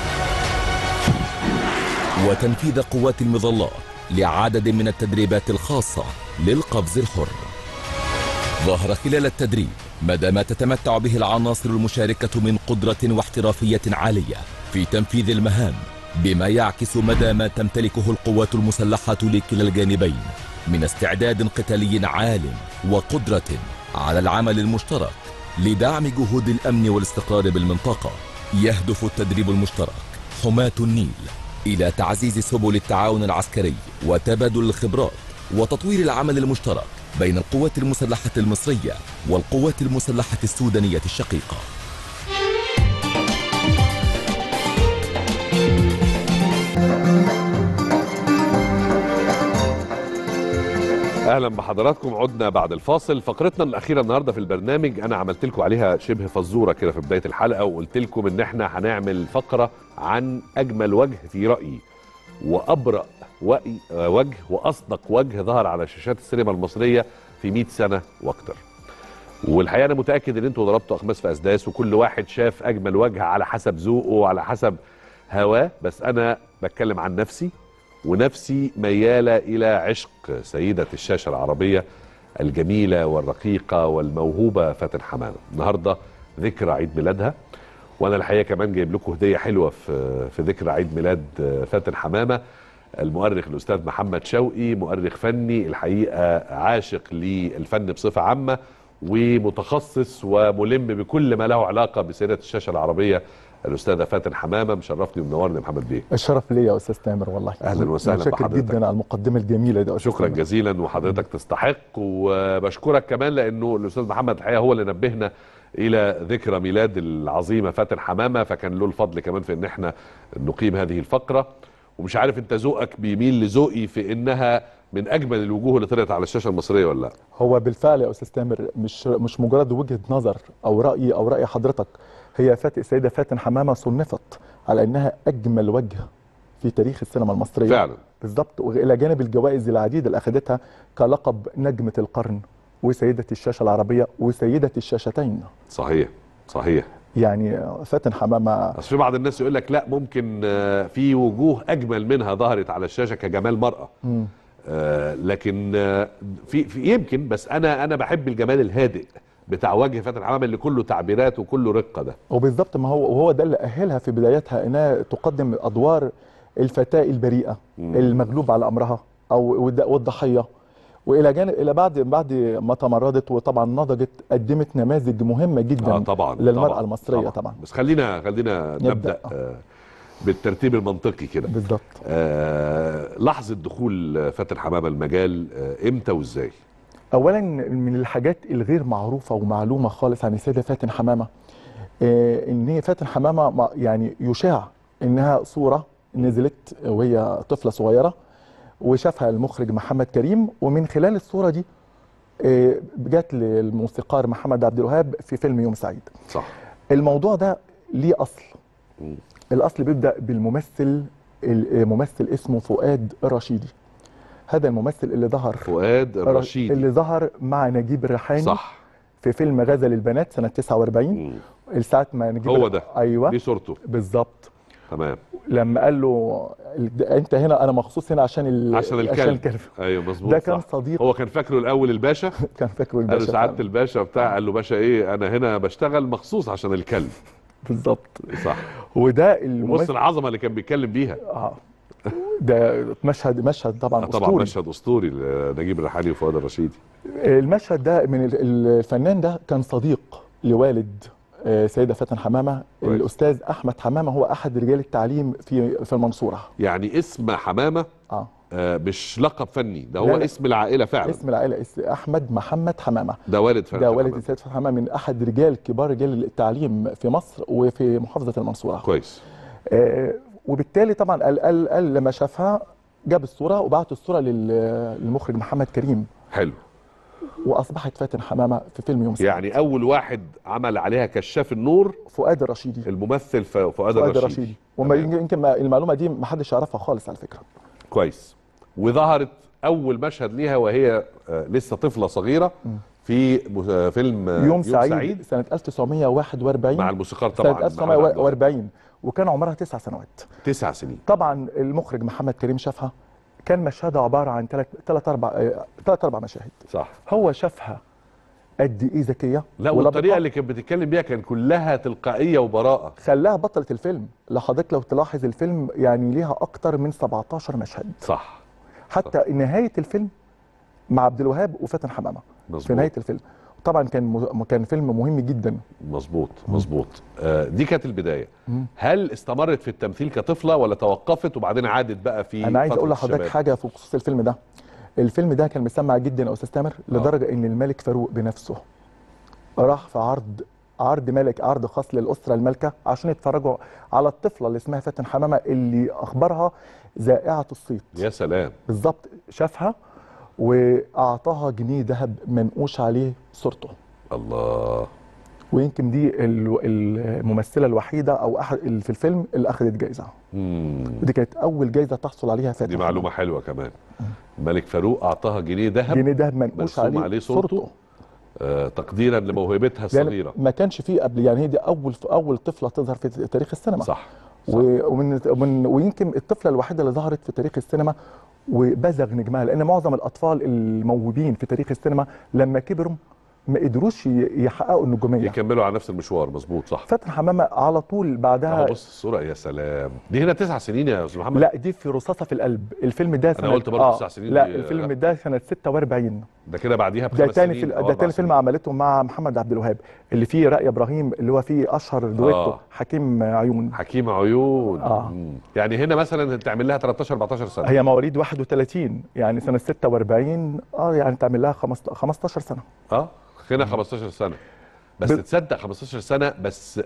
وتنفيذ قوات المظلات لعدد من التدريبات الخاصة للقفز الحر. ظهر خلال التدريب مدى ما تتمتع به العناصر المشاركة من قدرة واحترافية عالية في تنفيذ المهام، بما يعكس مدى ما تمتلكه القوات المسلحة لكلا الجانبين من استعداد قتالي عال وقدرة على العمل المشترك لدعم جهود الأمن والاستقرار بالمنطقة. يهدف التدريب المشترك حماة النيل إلى تعزيز سبل التعاون العسكري وتبادل الخبرات وتطوير العمل المشترك بين القوات المسلحة المصرية والقوات المسلحة السودانية الشقيقة. اهلا بحضراتكم، عدنا بعد الفاصل. فقرتنا الاخيره النهارده في البرنامج انا عملت لكم عليها شبه فزوره كده في بدايه الحلقه، وقلت لكم ان احنا هنعمل فقره عن اجمل وجه في رايي وابرأ وجه واصدق وجه ظهر على شاشات السينما المصريه في مئة سنه واكتر. والحقيقه انا متاكد ان انتوا ضربتوا اخماس في اسداس وكل واحد شاف اجمل وجه على حسب ذوقه وعلى حسب هواه، بس انا بتكلم عن نفسي، ونفسي ميالة إلى عشق سيدة الشاشة العربية الجميله والرقيقه والموهوبه فاتن حمامه. النهارده ذكرى عيد ميلادها، وانا الحقيقه كمان جايب لكم هديه حلوه في في ذكرى عيد ميلاد فاتن حمامه. المؤرخ الاستاذ محمد شوقي مؤرخ فني الحقيقه عاشق للفن بصفه عامه ومتخصص وملم بكل ما له علاقه بسيره الشاشه العربيه. الاستاذه فاتن حمامه مشرفني ومنورني محمد بيه. الشرف ليا يا استاذ تامر والله. اهلا وسهلا بحضرتك. شكرا جدا على المقدمه الجميله دي. شكرا جزيلا وحضرتك تستحق، وبشكرك كمان لانه الاستاذ محمد الحقيقه هو اللي نبهنا الى ذكرى ميلاد العظيمه فاتن حمامه، فكان له الفضل كمان في ان احنا نقيم هذه الفقره. ومش عارف انت ذوقك بيميل لذوقي في انها من اجمل الوجوه اللي طلعت على الشاشه المصريه ولا لا؟ هو بالفعل يا استاذ تامر مش مش مجرد وجهه نظر او رايي او راي حضرتك، هي فات السيده فاتن حمامه صنفت على انها اجمل وجه في تاريخ السينما المصريه فعلا بالظبط، والى جانب الجوائز العديده اللي اخذتها كلقب نجمه القرن وسيده الشاشه العربيه وسيده الشاشتين. صحيح صحيح. يعني فاتن حمامه اصل في بعض الناس يقول لك لا ممكن في وجوه اجمل منها ظهرت على الشاشه كجمال مرأة. مم. آه لكن آه في, في يمكن بس انا انا بحب الجمال الهادئ بتاع وجه فاتن حمامه اللي كله تعبيرات وكله رقه ده. وبالظبط ما هو وهو ده اللي اهلها في بدايتها انها تقدم ادوار الفتاه البريئه مم. المغلوب على امرها او والضحيه، والى جانب الى بعد بعد ما تمردت وطبعا نضجت قدمت نماذج مهمه جدا آه طبعا للمراه طبعا المصريه طبعا. طبعا. بس خلينا خلينا نبدا, نبدأ. آه بالترتيب المنطقي كده بالظبط. آه لحظه دخول فاتن حمامه المجال آه امتى وازاي؟ اولا من الحاجات الغير معروفه ومعلومه خالص عن السيده فاتن حمامه آه ان هي فاتن حمامه يعني يشاع انها صوره نزلت وهي طفله صغيره وشافها المخرج محمد كريم، ومن خلال الصوره دي آه جت للموسيقار محمد عبد الوهاب في فيلم يوم سعيد. صح. الموضوع ده ليه اصل. م. الاصل بيبدا بالممثل الممثل اسمه فؤاد الرشيدي. هذا الممثل اللي ظهر فؤاد الرشيدي اللي ظهر مع نجيب الريحاني صح في فيلم غزل البنات سنه تسعة وأربعين. الساعه ما نجيب هو ده ايوه دي صورته بالظبط تمام. لما قال له انت هنا انا مخصوص هنا عشان ال... عشان الكلب, عشان الكلب. ايوه مظبوط. ده كان صديق، هو كان فاكره الاول الباشا كان فاكره الباشا قال له سعاده الباشا بتاع قال له باشا ايه انا هنا بشتغل مخصوص عشان الكلب. بالظبط صح. وده الممثل بص العظمه اللي كان بيتكلم بيها. اه ده مشهد مشهد طبعا طبعا اسطوري. مشهد اسطوري لنجيب الريحاني وفؤاد الرشيدي. المشهد ده من الفنان ده كان صديق لوالد سيده فاتن حمامه كويس. الاستاذ احمد حمامه هو احد رجال التعليم في في المنصوره. يعني اسم حمامه اه, آه مش لقب فني، ده هو لا اسم العائله فعلا. اسم العائله اسم احمد محمد حمامه. ده والد فاتن ده والد سيده فاتن حمامه من احد رجال كبار رجال التعليم في مصر وفي محافظه المنصوره. كويس. آه وبالتالي طبعا قال, قال, قال لما شافها جاب الصوره وبعت الصوره للمخرج محمد كريم. حلو. واصبحت فاتن حمامه في فيلم يوم سعيد. يعني اول واحد عمل عليها كشاف النور فؤاد الرشيدي. الممثل فؤاد, فؤاد الرشيدي, الرشيدي. وما يمكن المعلومه دي ما حدش يعرفها خالص على فكره. كويس. وظهرت اول مشهد ليها وهي لسه طفله صغيره في فيلم يوم, يوم سعيد, سعيد سنه ألف وتسعمائة وواحد وأربعين مع الموسيقار طبعا سنه ألف وتسعمائة وأربعين وكان عمرها تسع سنوات. تسع سنين. طبعا المخرج محمد كريم شافها، كان مشهدها عباره عن ثلاث ثلاث اربع ثلاث اربع مشاهد. صح. هو شافها قد ايه ذكيه. لا والطريقه اللي كانت بتتكلم بيها كان كلها تلقائيه وبراءه. خلاها بطله الفيلم. لحضرتك لو تلاحظ الفيلم يعني ليها اكتر من سبعتاشر مشهد. صح. حتى صح. نهايه الفيلم مع عبد الوهاب وفاتن حمامه. مظبوط. في نهايه الفيلم طبعا كان م... كان فيلم مهم جدا. مظبوط مظبوط. آه دي كانت البدايه. مم. هل استمرت في التمثيل كطفله ولا توقفت وبعدين عادت بقى في انا عايز اقول لحضرتك حاجه في خصوص الفيلم ده. الفيلم ده كان مسمع جدا يا استاذ تامر لدرجه ان الملك فاروق بنفسه راح في عرض عرض ملك عرض خاص للاسره المالكه عشان يتفرجوا على الطفله اللي اسمها فاتن حمامه اللي اخبارها ذائعه الصيت. يا سلام. بالظبط. شافها واعطاها جنيه ذهب منقوش عليه صورته. الله. ويمكن دي الممثله الوحيده او احد في الفيلم اللي اخذت جائزه. امم ودي كانت اول جائزه تحصل عليها فاتن. دي معلومه حلوه كمان. الملك فاروق اعطاها جنيه ذهب جنيه ذهب منقوش عليه, عليه صورته, صورته. آه تقديرا لموهبتها الصغيره. يعني ما كانش فيه قبل، يعني هي دي اول اول طفله تظهر في تاريخ السينما. صح. ومن ومن ويمكن الطفله الوحيده اللي ظهرت في تاريخ السينما وبزغ نجمها، لان معظم الاطفال الموهوبين في تاريخ السينما لما كبروا ما قدروش يحققوا النجوميه، يكملوا على نفس المشوار. مظبوط صح. فاتن حمامه على طول بعدها. اهو بص الصوره، يا سلام، دي هنا تسع سنين يا استاذ محمد. لا دي في رصاصه في القلب. الفيلم ده انا قلت برضه تسع سنين. لا الفيلم ده سنه ستة وأربعين. ده كده بعديها بخمس ده تاني سنين. ده تاني فيلم عملته مع محمد عبد الوهاب، اللي فيه رائية ابراهيم، اللي هو فيه اشهر دويتو آه. حكيم عيون. حكيم عيون. اه مم. يعني هنا مثلا تعمل لها تلتاشر أربعتاشر سنه. هي مواليد واحد وثلاثين، يعني سنه ستة وأربعين، اه يعني تعمل لها خمستاشر سنه. اه هنا خمستاشر سنه بس. ب... تصدق خمستاشر سنه بس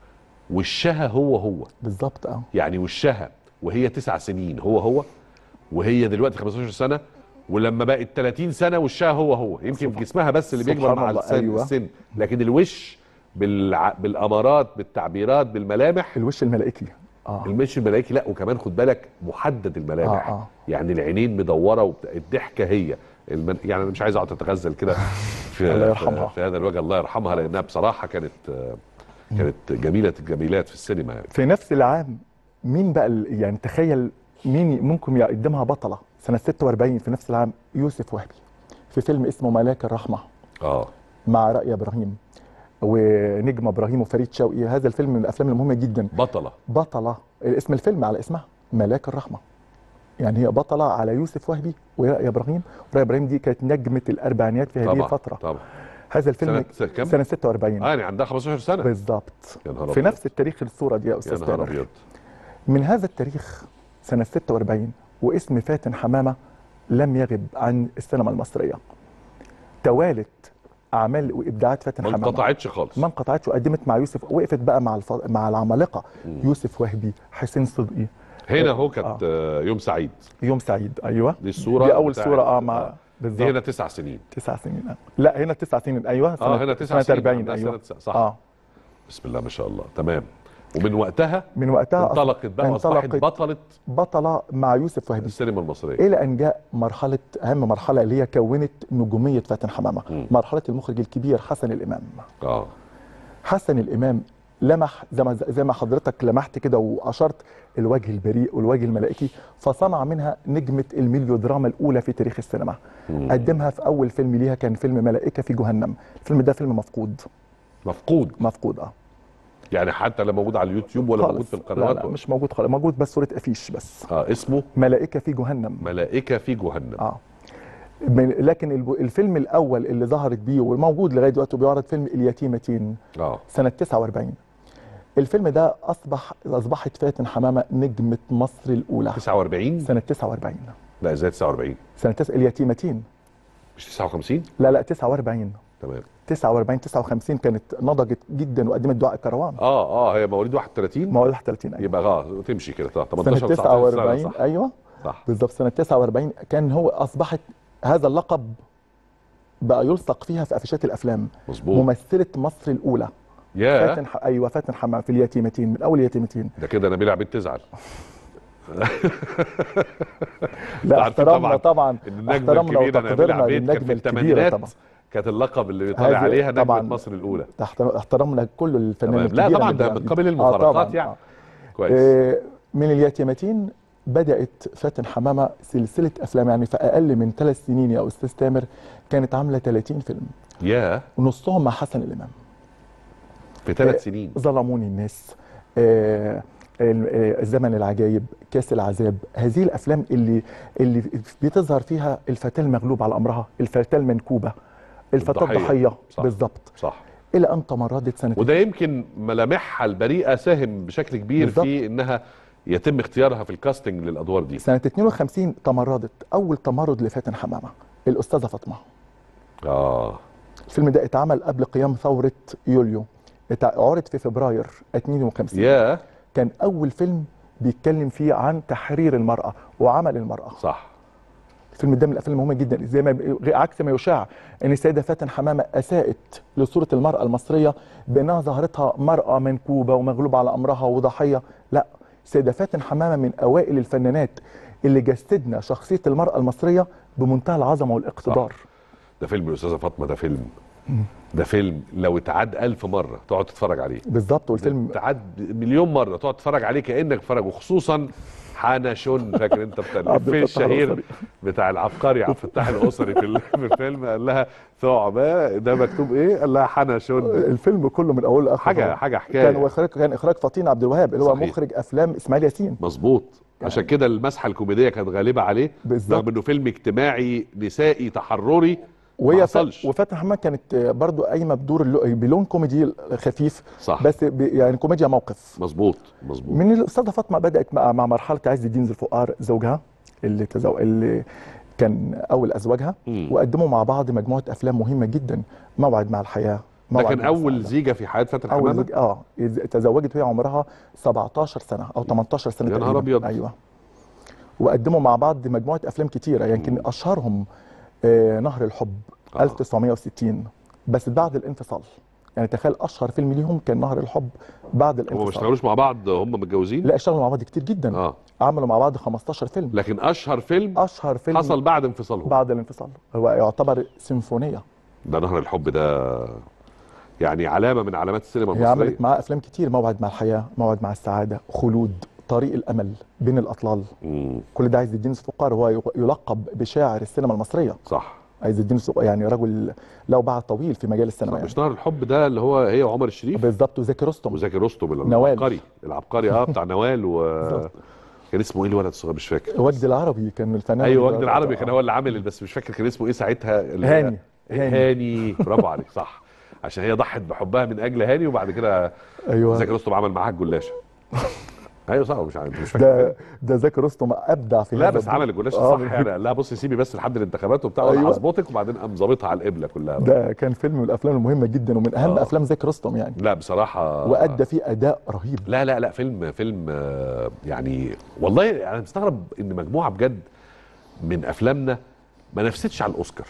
وشها هو هو بالظبط. اه يعني وشها وهي تسع سنين هو هو، وهي دلوقتي خمستاشر سنه، ولما بقت ثلاثين سنه وشها هو هو. يمكن جسمها بس اللي بيكبر مع السن, أيوة. السن، لكن الوش بالع... بالامارات بالتعبيرات بالملامح، الوش الملائكي. اه الوش الملائكي. لا وكمان خد بالك محدد الملامح. آه آه. يعني العينين مدوره والضحكه هي المن... يعني انا مش عايز اقعد اتغزل كده في الله يرحمها في هذا الوجه، الله يرحمها، لانها بصراحه كانت كانت جميله الجميلات في السينما يعني. في نفس العام مين بقى يعني تخيل مين ممكن يقدمها بطله سنه ستة وأربعين في نفس العام؟ يوسف وهبي في فيلم اسمه ملاك الرحمه اه مع رائية ابراهيم ونجم ابراهيم وفريد شوقي. هذا الفيلم من الافلام المهمه جدا. بطله بطله اسم الفيلم على اسمها ملاك الرحمه، يعني هي بطله على يوسف وهبي ورائية ابراهيم. ورائية ابراهيم دي كانت نجمه الاربعينات في هذه طبعًا الفتره. طبعا. هذا الفيلم سنه كم؟ سنه ستة وأربعين. اه يعني عندها خمستاشر سنه بالظبط. يا نهار في أبيض. نفس التاريخ الصوره دي يا استاذ يا نهار تامر. ابيض. من هذا التاريخ سنه ستة وأربعين واسم فاتن حمامه لم يغب عن السينما المصريه. توالت اعمال وابداعات فاتن حمامه، ما انقطعتش خالص، ما انقطعتش، وقدمت مع يوسف، وقفت بقى مع الف... مع العمالقه مم. يوسف وهبي، حسين صدقي. هنا اهو كانت آه. يوم سعيد. يوم سعيد ايوه. دي الصوره دي اول صوره اه مع آه. بالظبط. دي هنا تسع سنين. تسع سنين آه. لا هنا تسع سنين ايوه. سنة اه هنا تسع سنين أربعين ايوه سنة صح. اه بسم الله ما شاء الله. تمام. ومن وقتها من وقتها انطلقت بقى واصبحت بطله بطله مع يوسف وهبي السينما المصريه، الى ان جاء مرحله اهم مرحله اللي هي كونت نجوميه فاتن حمامه. م. مرحله المخرج الكبير حسن الامام. اه حسن الامام لمح زي ما زي ما حضرتك لمحت كده واشرت الوجه البريء والوجه الملائكي، فصنع منها نجمه الميليودراما الاولى في تاريخ السينما. م. قدمها في اول فيلم ليها كان فيلم ملائكه في جهنم. الفيلم ده فيلم مفقود. مفقود مفقود اه يعني حتى لا موجود على اليوتيوب ولا موجود في القنوات؟ لا, لا مش موجود خالص، موجود بس صوره افيش بس. اه اسمه ملائكه في جهنم. ملائكه في جهنم. اه لكن الفيلم الاول اللي ظهرت بيه وموجود لغايه دلوقتي بيعرض فيلم اليتيمتين اه سنه تسعة وأربعين. الفيلم ده اصبح اصبحت فاتن حمامه نجمه مصر الاولى. تسعة وأربعين سنه تسعة وأربعين. لا ازاي تسعة وأربعين؟ سنه تس... اليتيمتين مش تسعة وخمسين؟ لا لا تسعة وأربعين. تمام. تسعة وأربعين تسعة وخمسين كانت نضجت جدا وقدمت دعاء الكروان. اه اه هي مواليد واحد وثلاثين. مواليد واحد وثلاثين ايوه. يبقى اه تمشي كده تمنتاشر سنه تسعة وأربعين صح. ايوه صح بالظبط. سنه تسعة وأربعين كان هو اصبحت هذا اللقب بقى يلصق فيها في افيشات الافلام. مظبوط. ممثله مصر الاولى. يا فاتن ح... ايوه فاتن حمامه في اليتيمتين، من اول اليتيمتين. ده كده نبيل عبيد تزعل. لا احترامنا طبعا النجمه الكبيره نبيل عبيد كانت في الثمانينات كانت اللقب اللي بيطلع عليها نجمه مصر الاولى. احترامنا كل الفنانين لا طبعا ده من قبل المفارقات آه يعني آه. كويس. آه من اليتيمتين بدات فاتن حمامه سلسله افلام، يعني في اقل من ثلاث سنين يا استاذ تامر كانت عامله ثلاثين فيلم. ياه. ونصهم مع حسن الامام في ثلاث آه سنين. ظلموني الناس، آه الزمن العجايب، كاس العذاب. هذه الافلام اللي اللي بتظهر فيها الفتاه المغلوب على امرها، الفتاه المنكوبه، الفتاه الضحيه بالظبط. صح. الى ان تمردت سنه. وده يمكن ملامحها البريئه ساهم بشكل كبير بالزبط. في انها يتم اختيارها في الكاستنج للادوار دي. سنه اتنين وخمسين تمردت، اول تمرد لفاتن حمامه، الاستاذه فاطمه. اه الفيلم ده اتعمل قبل قيام ثوره يوليو، عرض في فبراير اتنين وخمسين. ياه. كان أول فيلم بيتكلم فيه عن تحرير المرأة وعمل المرأة. صح. الفيلم ده من الأفلام المهمة جدا، زي ما عكس ما يشاع أن السيدة فاتن حمامة أساءت لصورة المرأة المصرية بأنها ظهرتها مرأة منكوبة ومغلوبة على أمرها وضحية. لا، السيدة فاتن حمامة من أوائل الفنانات اللي جسدنا شخصية المرأة المصرية بمنتهى العظمة والاقتدار. صح. ده فيلم الأستاذة فاطمة، ده فيلم ده فيلم لو اتعاد ألف مرة تقعد تتفرج عليه. بالظبط. والفيلم اتعاد مليون مرة تقعد تتفرج عليه كأنك تتفرج، وخصوصا حنشن، فاكر انت بتاع عبد الفيلم الفتاح الشهير الأسري. بتاع العبقري عبد الفتاح الاسري في ال- في الفيلم، قال لها ثعبان ده مكتوب ايه؟ قال لها حنشن. الفيلم كله من اوله لاخره حاجه طبعاً. حاجه حكايه. كان اخراج كان اخراج فطين عبد الوهاب اللي هو صحيح. مخرج افلام اسماعيل ياسين. مظبوط. عشان كده المسحه الكوميديه كانت غالبه عليه، بالظبط. رغم انه فيلم اجتماعي نسائي تحرري ما وهي حصلش. وفاتن حمامه كانت برضو قايمه بدور اللو- بلون كوميدي خفيف، صح. بس ب- يعني كوميديا موقف. مظبوط مظبوط. من الاستاذه فاطمه بدات مع, مع مرحله عز الدين ذو الفقار زوجها اللي تزو... اللي كان اول ازواجها، مم. وقدموا مع بعض مجموعه افلام مهمه جدا. موعد مع الحياه، ده موعد كان مع اول السعادة. زيجه في حياه فاتن اول حمامه. زوج اه إذ- تزوجت وهي عمرها سبعتاشر سنه او تمنتاشر سنه يا نهار تقريباً. أبيض. ايوه. وقدموا مع بعض مجموعه افلام كتيره، يمكن اشهرهم آه نهر الحب آه. ألف وتسعمائة وستين، بس بعد الانفصال. يعني تخيل اشهر فيلم ليهم كان نهر الحب بعد هم ما الانفصال. اشتغلوش مع بعض هم متجوزين؟ لا، اشتغلوا مع بعض كتير جدا. اه عملوا مع بعض خمستاشر فيلم. لكن اشهر فيلم اشهر فيلم حصل بعد انفصالهم. بعد الانفصال هو يعتبر سيمفونيه. ده نهر الحب ده يعني علامه من علامات السينما هي المصريه. عملت معاه افلام كتير، موعد مع الحياه، موعد مع السعاده، خلود، طريق الامل، بين الاطلال. مم. كل ده عز الدين الفقار، هو يلقب بشاعر السينما المصريه. صح. عز الدين الفقار يعني رجل له باع طويل في مجال السينما. يعني مش نهر الحب ده اللي هو هي وعمر الشريف؟ بالظبط، وزكي رستم. وزكي رستم نوال. العبقري العبقري اه بتاع نوال و كان اسمه ايه الولد الصغير مش فاكر. وجدي العربي كان الفنان. ايوه وجدي العربي كان هو اللي عامل، بس مش فاكر كان اسمه ايه ساعتها. اللي هاني. هاني, هاني. برافو عليك صح، عشان هي ضحت بحبها من اجل هاني، وبعد كده ايوه زكي رستم عمل معاها الجلاشه. ايوه صح، مش عارف مش فاكر. ده ده زكي رستم ابدع في لا هذا بس الدور. عمل الجلاشه آه، صح يعني، قال لها بصي سيبي بس لحد الانتخابات وبتاع أيوة. وانا هظبطك، وبعدين قام ظابطها على القبله كلها بقى. ده كان فيلم من الافلام المهمه جدا ومن اهم آه. افلام زكي رستم يعني. لا بصراحه وادى فيه اداء رهيب. لا لا لا فيلم فيلم آه، يعني والله انا مستغرب ان مجموعه بجد من افلامنا ما نفستش على الاوسكار،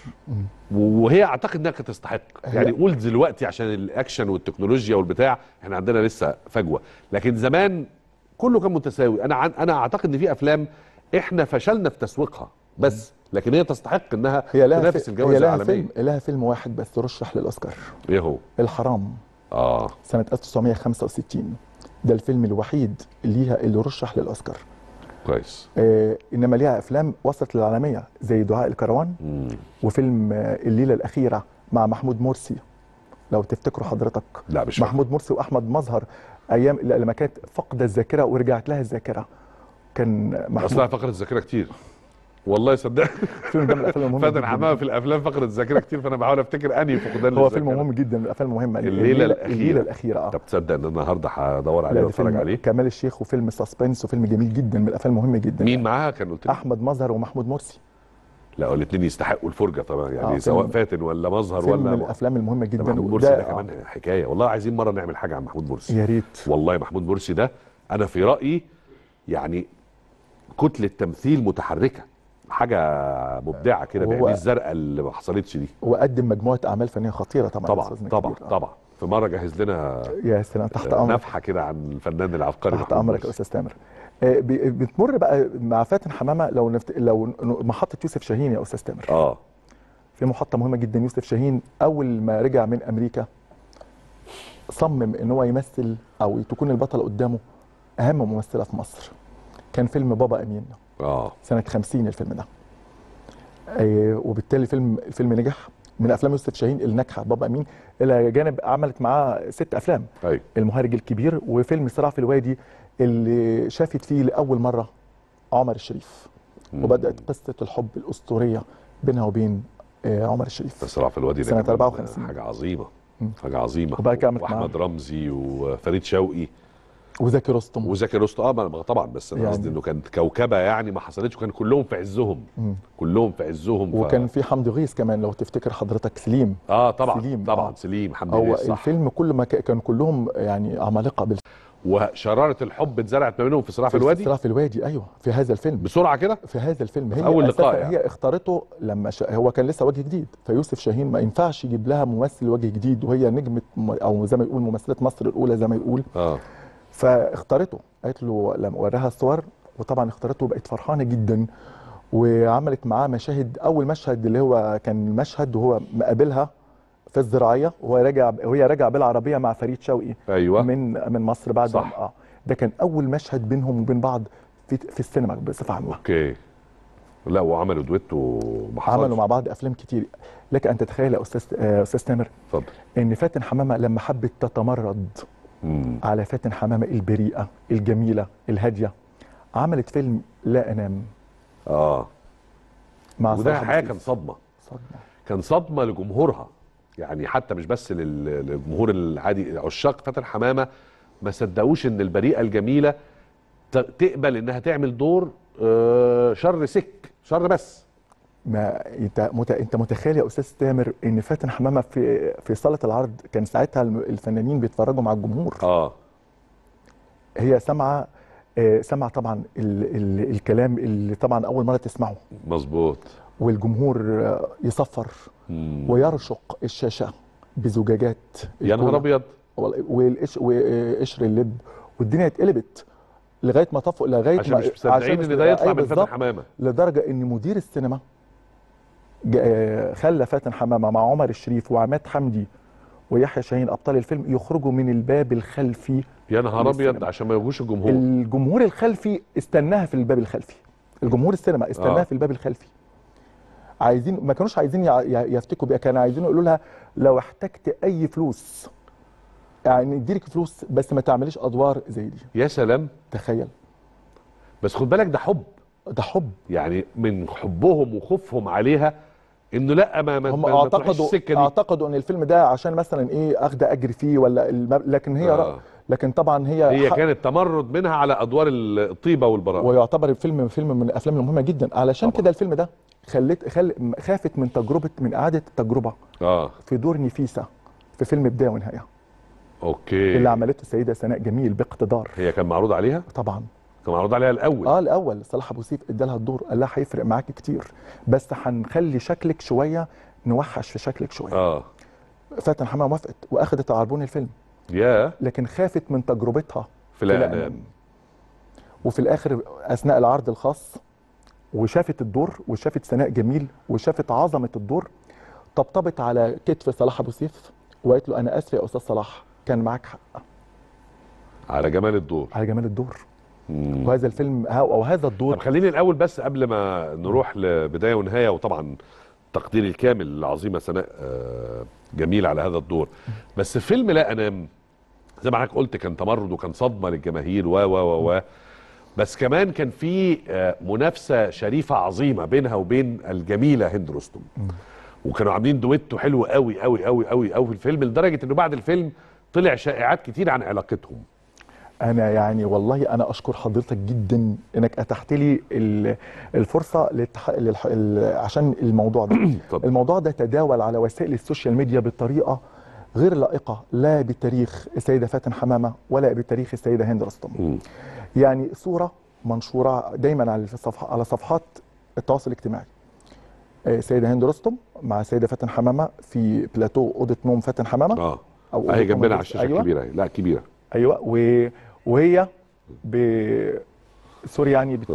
وهي اعتقد انها كانت تستحق. يعني قول دلوقتي عشان الاكشن والتكنولوجيا والبتاع احنا عندنا لسه فجوه، لكن زمان كله كان متساوي. انا عن انا اعتقد ان في افلام احنا فشلنا في تسويقها بس، لكن هي تستحق انها هي لها تنافس في... الجوائز هي لها العالميه. فيلم لها فيلم واحد بس رشح للاوسكار. ايه هو؟ الحرام. اه سنه ألف وتسعمائة وخمسة وستين. ده الفيلم الوحيد ليها اللي رشح للاوسكار. كويس. آه انما ليها افلام وصلت للعالميه زي دعاء الكروان، مم. وفيلم آه الليله الاخيره مع محمود مرسي، لو تفتكروا حضرتك. لا مش محمود مرسي واحمد مظهر، ايام لما كانت فقد الذاكره ورجعت لها الذاكره. كان محمود اصلها فقدت الذاكره كتير والله صدق. الفيلم ده من الافلام المهمه فاتن حمامه في الافلام فقدت الذاكره كتير، فانا بحاول افتكر انهي فقدان هو للذاكرة. فيلم مهم جدا من الافلام المهمه. الليله الاخيره. الليله الاخيره اه طب تصدق ان النهارده هدور لا، عليه ده واتفرج فيلم عليه. كمال الشيخ، وفيلم سسبنس، وفيلم جميل جدا من الافلام المهمه جدا. مين معاها كان قلت لي؟ احمد مظهر ومحمود مرسي. لا الاثنين يستحقوا الفرجه طبعا يعني، آه، سواء فيلم- فاتن ولا مظهر فيلم ولا من الافلام المهمه جدا. محمود مرسي وده- ده كمان حكايه والله. عايزين مره نعمل حاجه عن محمود مرسي. يا ريت. والله محمود مرسي ده انا في رايي يعني كتله تمثيل متحركه، حاجه مبدعه كده، هو- بعينيه الزرقاء اللي ما حصلتش دي. وقدم مجموعه اعمال فنيه خطيره طبعا. طبعا أستاذنا طبعا كبير. آه. طبعا. في مره جهز لنا يا سلام، تحت امرك. نفحه كده عن الفنان العبقري تحت محمود امرك يا مرسي. استاذ تامر. آه، بي- بتمر بقى مع فاتن حمامه لو نفت... لو ن- محطه يوسف شاهين يا استاذ تامر. اه في محطه مهمه جدا. يوسف شاهين اول ما رجع من امريكا صمم ان هو يمثل او تكون البطله قدامه اهم ممثله في مصر. كان فيلم بابا امين اه سنه خمسين الفيلم ده. آه، وبالتالي الفيلم الفيلم نجح. من افلام يوسف شاهين الناجحه بابا امين، الى جانب عملت معاه ست افلام. ايوه المهرج الكبير، وفيلم صراع في الوادي اللي شافت فيه لاول مره عمر الشريف. مم. وبدات قصه الحب الاسطوريه بينها وبين آه، عمر الشريف. الصراع في الوادي ده سنة كمان أربعة وخمسين. حاجه عظيمه. مم. حاجه عظيمه. وبعد كده عملت واحمد رمزي وفريد شوقي وزكي رستم. وزكي رستم اه ما- طبعا، بس انا يعني- قصدي انه كانت كوكبه يعني ما حصلتش، وكان كلهم في عزهم. مم. كلهم في عزهم. ف... وكان في حمدي غيث كمان لو تفتكر حضرتك، سليم. اه طبعا سليم. طبعا آه. سليم حمدي هو غيث صح. الفيلم كل ما ك- كان كلهم يعني عمالقه بال وشراره الحب اتزرعت ما بينهم في صراع في الوادي. صراع في الوادي، ايوه، في هذا الفيلم. بسرعه كده في هذا الفيلم في هي أول أساساً لقاء يعني. هي اختارته لما ش... هو كان لسه وجه جديد، فيوسف شاهين ما ينفعش يجيب لها ممثل وجه جديد وهي نجمه م- او زي ما يقول ممثله مصر الاولى زي ما يقول. اه فاختارته، قالت له لما وراها الصور، وطبعا اختارته وبقت فرحانه جدا. وعملت معاه مشاهد. اول مشهد اللي هو كان مشهد وهو مقابلها في الزراعيه، وهو راجع وهي راجعه بالعربيه مع فريد شوقي ايوه من من مصر بعد صح. اه ده كان اول مشهد بينهم وبين بعض في في السينما بصفه عامه. اوكي. لا وعملوا دويتو عملوا مع بعض افلام كتير. لك ان تتخيل يا استاذ استاذ تامر اتفضل ان فاتن حمامه لما حبت تتمرد مم. على فاتن حمامه البريئه الجميله الهاديه، عملت فيلم لا انام. اه مع وده حقيقه كان صدمه صدمه كان صدمه لجمهورها، يعني حتى مش بس للجمهور العادي، عشاق فاتن حمامه ما صدقوش ان البريئه الجميله تقبل انها تعمل دور شر سك شر بس. ما انت مت... انت متخيل يا استاذ تامر ان فاتن حمامه في في صاله العرض كان ساعتها الفنانين بيتفرجوا مع الجمهور. اه هي سامعه آه سامعه طبعا ال... ال... الكلام اللي طبعا اول مره تسمعه. مظبوط. والجمهور آه يصفر مم. ويرشق الشاشه بزجاجات يا نهار ابيض والقش وقشر اللب، والدنيا اتقلبت لغايه ما طفوا لغايه عشان مش مصدقين ان ده يطلع من فاتن حمامه، لدرجه ان مدير السينما خلى فاتن حمامه مع عمر الشريف وعماد حمدي ويحيى شاهين ابطال الفيلم يخرجوا من الباب الخلفي. يا نهار ابيض عشان ما يجوش الجمهور. الجمهور الخلفي استناها في الباب الخلفي، الجمهور السينما استناها آه. في الباب الخلفي. عايزين ما كانوش عايزين يفتكوا بيها، كانوا عايزين يقولوا لها لو احتجت اي فلوس يعني نديلك فلوس بس ما تعمليش ادوار زي دي. يا سلام. تخيل. بس خد بالك ده حب، ده حب يعني من حبهم وخوفهم عليها انه لا ما ما هم ما اعتقدوا اعتقدوا ان الفيلم ده عشان مثلا ايه اخده اجر فيه ولا المب... لكن هي آه. لكن طبعا هي هي ح... كانت تمرد منها على ادوار الطيبه والبراءه، ويعتبر الفيلم فيلم من الافلام المهمه جدا. علشان كده الفيلم ده خلت خل... خافت من تجربه من اعاده التجربه اه في دور نفيسه في فيلم بدايه ونهايه. اوكي. اللي عملته السيده سناء جميل باقتدار. هي كان معروض عليها؟ طبعا كان معروض عليها الاول. اه الاول صلاح ابو سيف ادالها الدور، قال لها هيفرق معاكي كتير بس هنخلي شكلك شويه نوحش في شكلك شويه. اه فاتن حمامه وافقت واخدت عربون الفيلم. يا yeah. لكن خافت من تجربتها في لا انام. وفي الاخر اثناء العرض الخاص وشافت الدور وشافت سناء جميل وشافت عظمه الدور، طبطبت على كتف صلاح ابو سيف وقالت له انا اسف يا استاذ صلاح كان معاك حق على جمال الدور. على جمال الدور. مم. وهذا الفيلم او هذا الدور. طب خليني الاول بس قبل ما نروح لبدايه ونهايه، وطبعا تقديري الكامل للعظيمه سناء جميل على هذا الدور، بس فيلم لا انام زي ما حضرتك قلت كان تمرد وكان صدمه للجماهير و و و بس كمان كان في منافسه شريفه عظيمه بينها وبين الجميله هند رستم. مم. وكانوا عاملين دويتو حلو قوي قوي قوي قوي قوي في الفيلم، لدرجه انه بعد الفيلم طلع شائعات كتير عن علاقتهم. انا يعني والله انا اشكر حضرتك جدا انك اتحت لي الفرصه للتح... للح... عشان الموضوع ده. الموضوع ده تداول على وسائل السوشيال ميديا بطريقه غير لائقه، لا بتاريخ السيده فاتن حمامه ولا بتاريخ السيده هند رستم. يعني صوره منشوره دايما على الصفح... على صفحات التواصل الاجتماعي، السيده هند رستم مع السيده فاتن حمامه في بلاتو اوضه نوم فاتن حمامه. اه اهي جنبنا على الشاشه. أيوة. الكبيره، لا كبيره. ايوه و... وهي ب سوري يعني بت...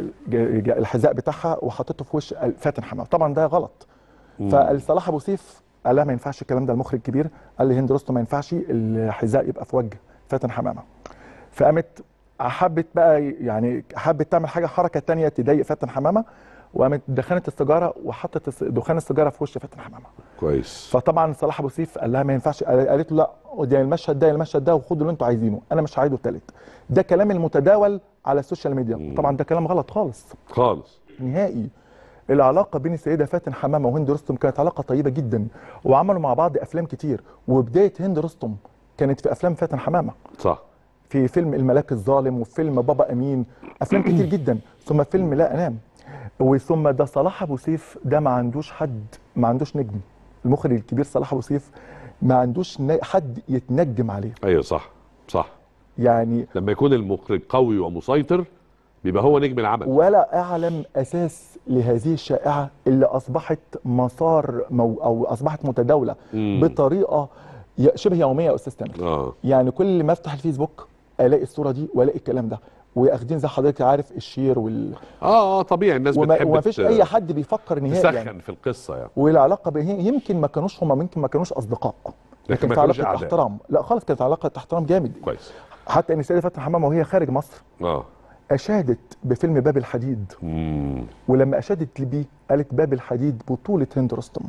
الحذاء بتاعها وحطته في وش فاتن حمامه، طبعا ده غلط. فالصلاح ابو سيف قال لها ما ينفعش الكلام ده، المخرج الكبير قال لي هند رستم ما ينفعش الحذاء يبقى في وجه فاتن حمامه. فقامت حبت بقى يعني حبت تعمل حاجه حركه ثانيه تضايق فاتن حمامه، وقامت دخنت السيجاره وحطت دخان السيجاره في وش فاتن حمامه. كويس. فطبعا صلاح ابو سيف قال لها ما ينفعش، قالت له لا ده المشهد ده المشهد ده وخدوا اللي انتوا عايزينه، انا مش هعيده الثالث. ده كلام المتداول على السوشيال ميديا. مم. طبعا ده كلام غلط خالص خالص نهائي. العلاقه بين السيده فاتن حمامه وهند رستم كانت علاقه طيبه جدا، وعملوا مع بعض افلام كتير، وبدايه هند رستم كانت في افلام فاتن حمامه. صح. في فيلم الملاك الظالم وفيلم بابا امين، افلام كتير جدا، ثم فيلم لا انام. وثم ده صلاح ابو سيف ده ما عندوش حد، ما عندوش نجم. المخرج الكبير صلاح ابو سيف ما عندوش حد يتنجم عليه. ايوه صح صح. يعني لما يكون المخرج قوي ومسيطر بيبقى هو نجم العمل. ولا اعلم اساس لهذه الشائعه اللي اصبحت مسار مو او اصبحت متداوله مم. بطريقه شبه يوميه يا استاذ تامر. آه. يعني كل ما افتح الفيسبوك الاقي الصوره دي والاقي الكلام ده، واخدين زي حضرتك عارف الشير وال اه اه طبيعي الناس وما بتحب وما فيش اي حد بيفكر نهائي تسخن يعني. في القصه يعني. والعلاقه به يمكن ما كانوش هم يمكن ما كانوش اصدقاء، لكن كانت علاقه احترام. لا خالص كانت علاقه احترام جامد. كويس. حتى ان السيده فاتن حمامه وهي خارج مصر اه اشادت بفيلم باب الحديد. مم. ولما اشادت بيه قالت باب الحديد بطوله هند رستم.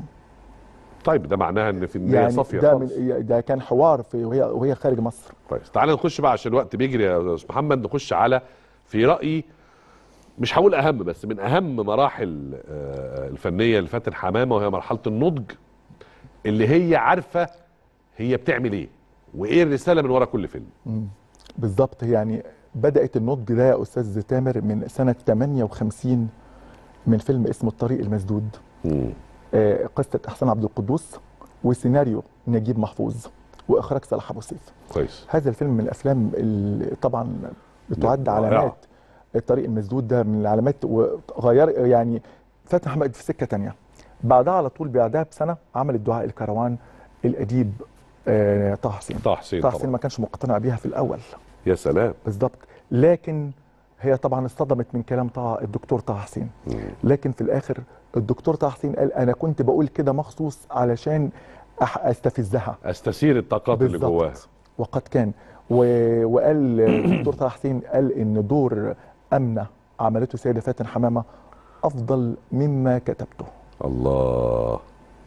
طيب ده معناها ان في النيه يعني صافيه ده خالص. من ده كان حوار في وهي وهي خارج مصر. كويس، تعالى نخش بقى عشان الوقت بيجري يا استاذ محمد، نخش على في رايي مش هقول اهم بس من اهم مراحل الفنيه لفاتن حمامه، وهي مرحله النضج اللي هي عارفه هي بتعمل ايه وايه الرساله من ورا كل فيلم. مم. بالظبط، يعني بدات النضج ده يا استاذ تامر من سنه ثمانية وخمسين من فيلم اسمه الطريق المسدود. مم. آه قصه احسان عبد القدوس وسيناريو نجيب محفوظ واخراج صلاح ابو سيف. كويس. هذا الفيلم من الافلام اللي طبعا بتعد علامات. الطريق المسدود ده من العلامات، وغير يعني فاتن حمامه في سكه ثانيه. بعدها على طول بعدها بسنه عمل الدعاء الكروان الاديب آه طه حسين. طه حسين طه حسين ما كانش مقتنع بيها في الاول. يا سلام. بالظبط، لكن هي طبعا اصطدمت من كلام طه الدكتور طه حسين. مم. لكن في الاخر الدكتور طه حسين قال انا كنت بقول كده مخصوص علشان استفزها، استثير الطاقات اللي جواها. وقد كان و... وقال الدكتور طه حسين قال ان دور امنه عملته السيده فاتن حمامه افضل مما كتبته. الله،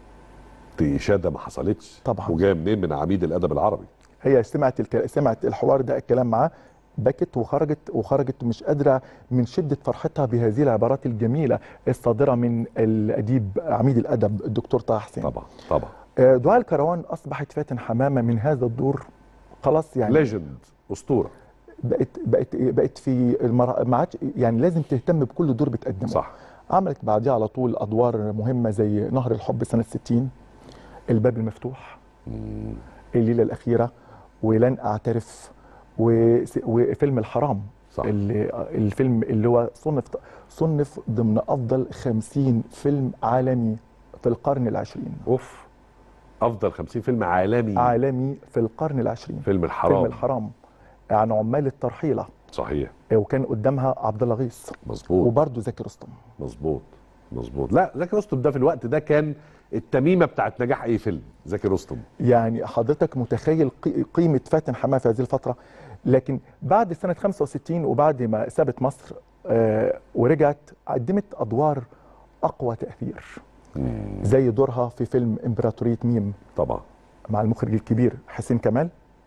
دي اشاده ما حصلتش طبعا، وجايه منين؟ من عميد الادب العربي. هي سمعت الك... سمعت الحوار ده الكلام معاه، بكت وخرجت وخرجت مش قادره من شده فرحتها بهذه العبارات الجميله الصادره من الاديب عميد الادب الدكتور طه حسين. طبعا طبعا. دعاء الكروان اصبحت فاتن حمامه من هذا الدور خلاص يعني ليجند، اسطوره. بقت بقت بقت في المر... ما عادش يعني لازم تهتم بكل دور بتقدمه. صح. عملت بعديها على طول ادوار مهمه زي نهر الحب سنه ستين، الباب المفتوح، مم. الليله الاخيره، ولن اعترف، و... وفيلم الحرام. صح. اللي... الفيلم اللي هو صنف صنف ضمن افضل خمسين فيلم عالمي في القرن العشرين. اوف، افضل خمسين فيلم عالمي عالمي في القرن العشرين. فيلم الحرام. فيلم الحرام عن عمال الترحيله. صحيح. وكان قدامها عبد الله غيث. مظبوط. وبرده زكي رستم. مظبوط مظبوط. لا زكي رستم ده في الوقت ده كان التميمه بتاعت نجاح اي فيلم، زكي رستم. يعني حضرتك متخيل قيمه فاتن حمامه في هذه الفتره. لكن بعد سنه خمسة وستين وبعد ما سابت مصر آه ورجعت قدمت ادوار اقوى تاثير. مم. زي دورها في فيلم امبراطوريه ميم طبعا مع المخرج الكبير حسين كمال،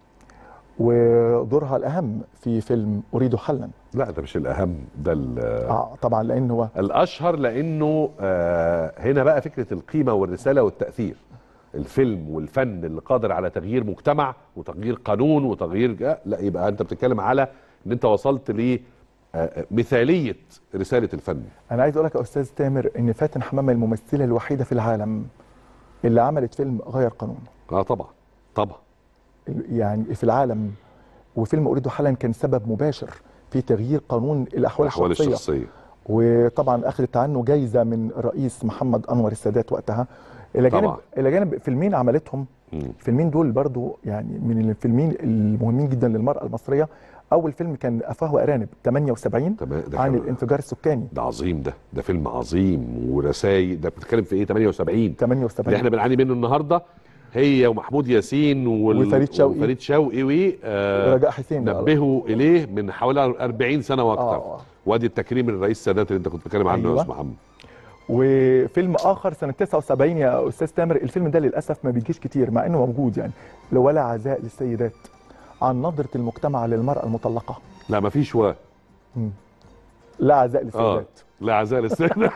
ودورها الاهم في فيلم اريد حلا. لا ده مش الاهم، ده اه طبعا لانه هو الاشهر، لانه آه هنا بقى فكره القيمه والرساله والتاثير. الفيلم والفن اللي قادر على تغيير مجتمع وتغيير قانون وتغيير، لا يبقى انت بتتكلم على ان انت وصلت ل مثاليه رساله الفن. انا عايز اقول لك يا استاذ تامر ان فاتن حمامه الممثله الوحيده في العالم اللي عملت فيلم غير قانون. اه طبعا طبعا. يعني في العالم. وفيلم اريد حلا كان سبب مباشر في تغيير قانون الاحوال, الأحوال الشخصيه, الشخصية. وطبعا اخذت عنه جايزه من الرئيس محمد انور السادات وقتها. الى جانب الى جانب فيلمين عملتهم. الفيلمين دول برضو يعني من الفيلمين المهمين جدا للمراه المصريه. اول فيلم كان افواه وارانب ثمانية وسبعين عن الانفجار السكاني. ده عظيم، ده ده فيلم عظيم ورسائل. ده بتتكلم في ايه؟ ثمانية وسبعين ثمانية وسبعين اللي احنا بنعاني منه النهارده، هي ومحمود ياسين وال... وفريد شوقي وفريد شوقي و آه ورجاء حسين نبهوا اليه من حوالي أربعين سنه واكثر. آه. وادي التكريم الرئيس السادات اللي انت كنت بتتكلم عنه. أيوة. يا استاذ محمد. وفيلم اخر سنه تسعة وسبعين يا استاذ تامر، الفيلم ده للاسف ما بيجيش كتير مع انه موجود، يعني ولا عزاء للسيدات، عن نظره المجتمع للمراه المطلقه. لا ما فيش و لا عزاء للسيدات. آه. لا عزاء للسيدات.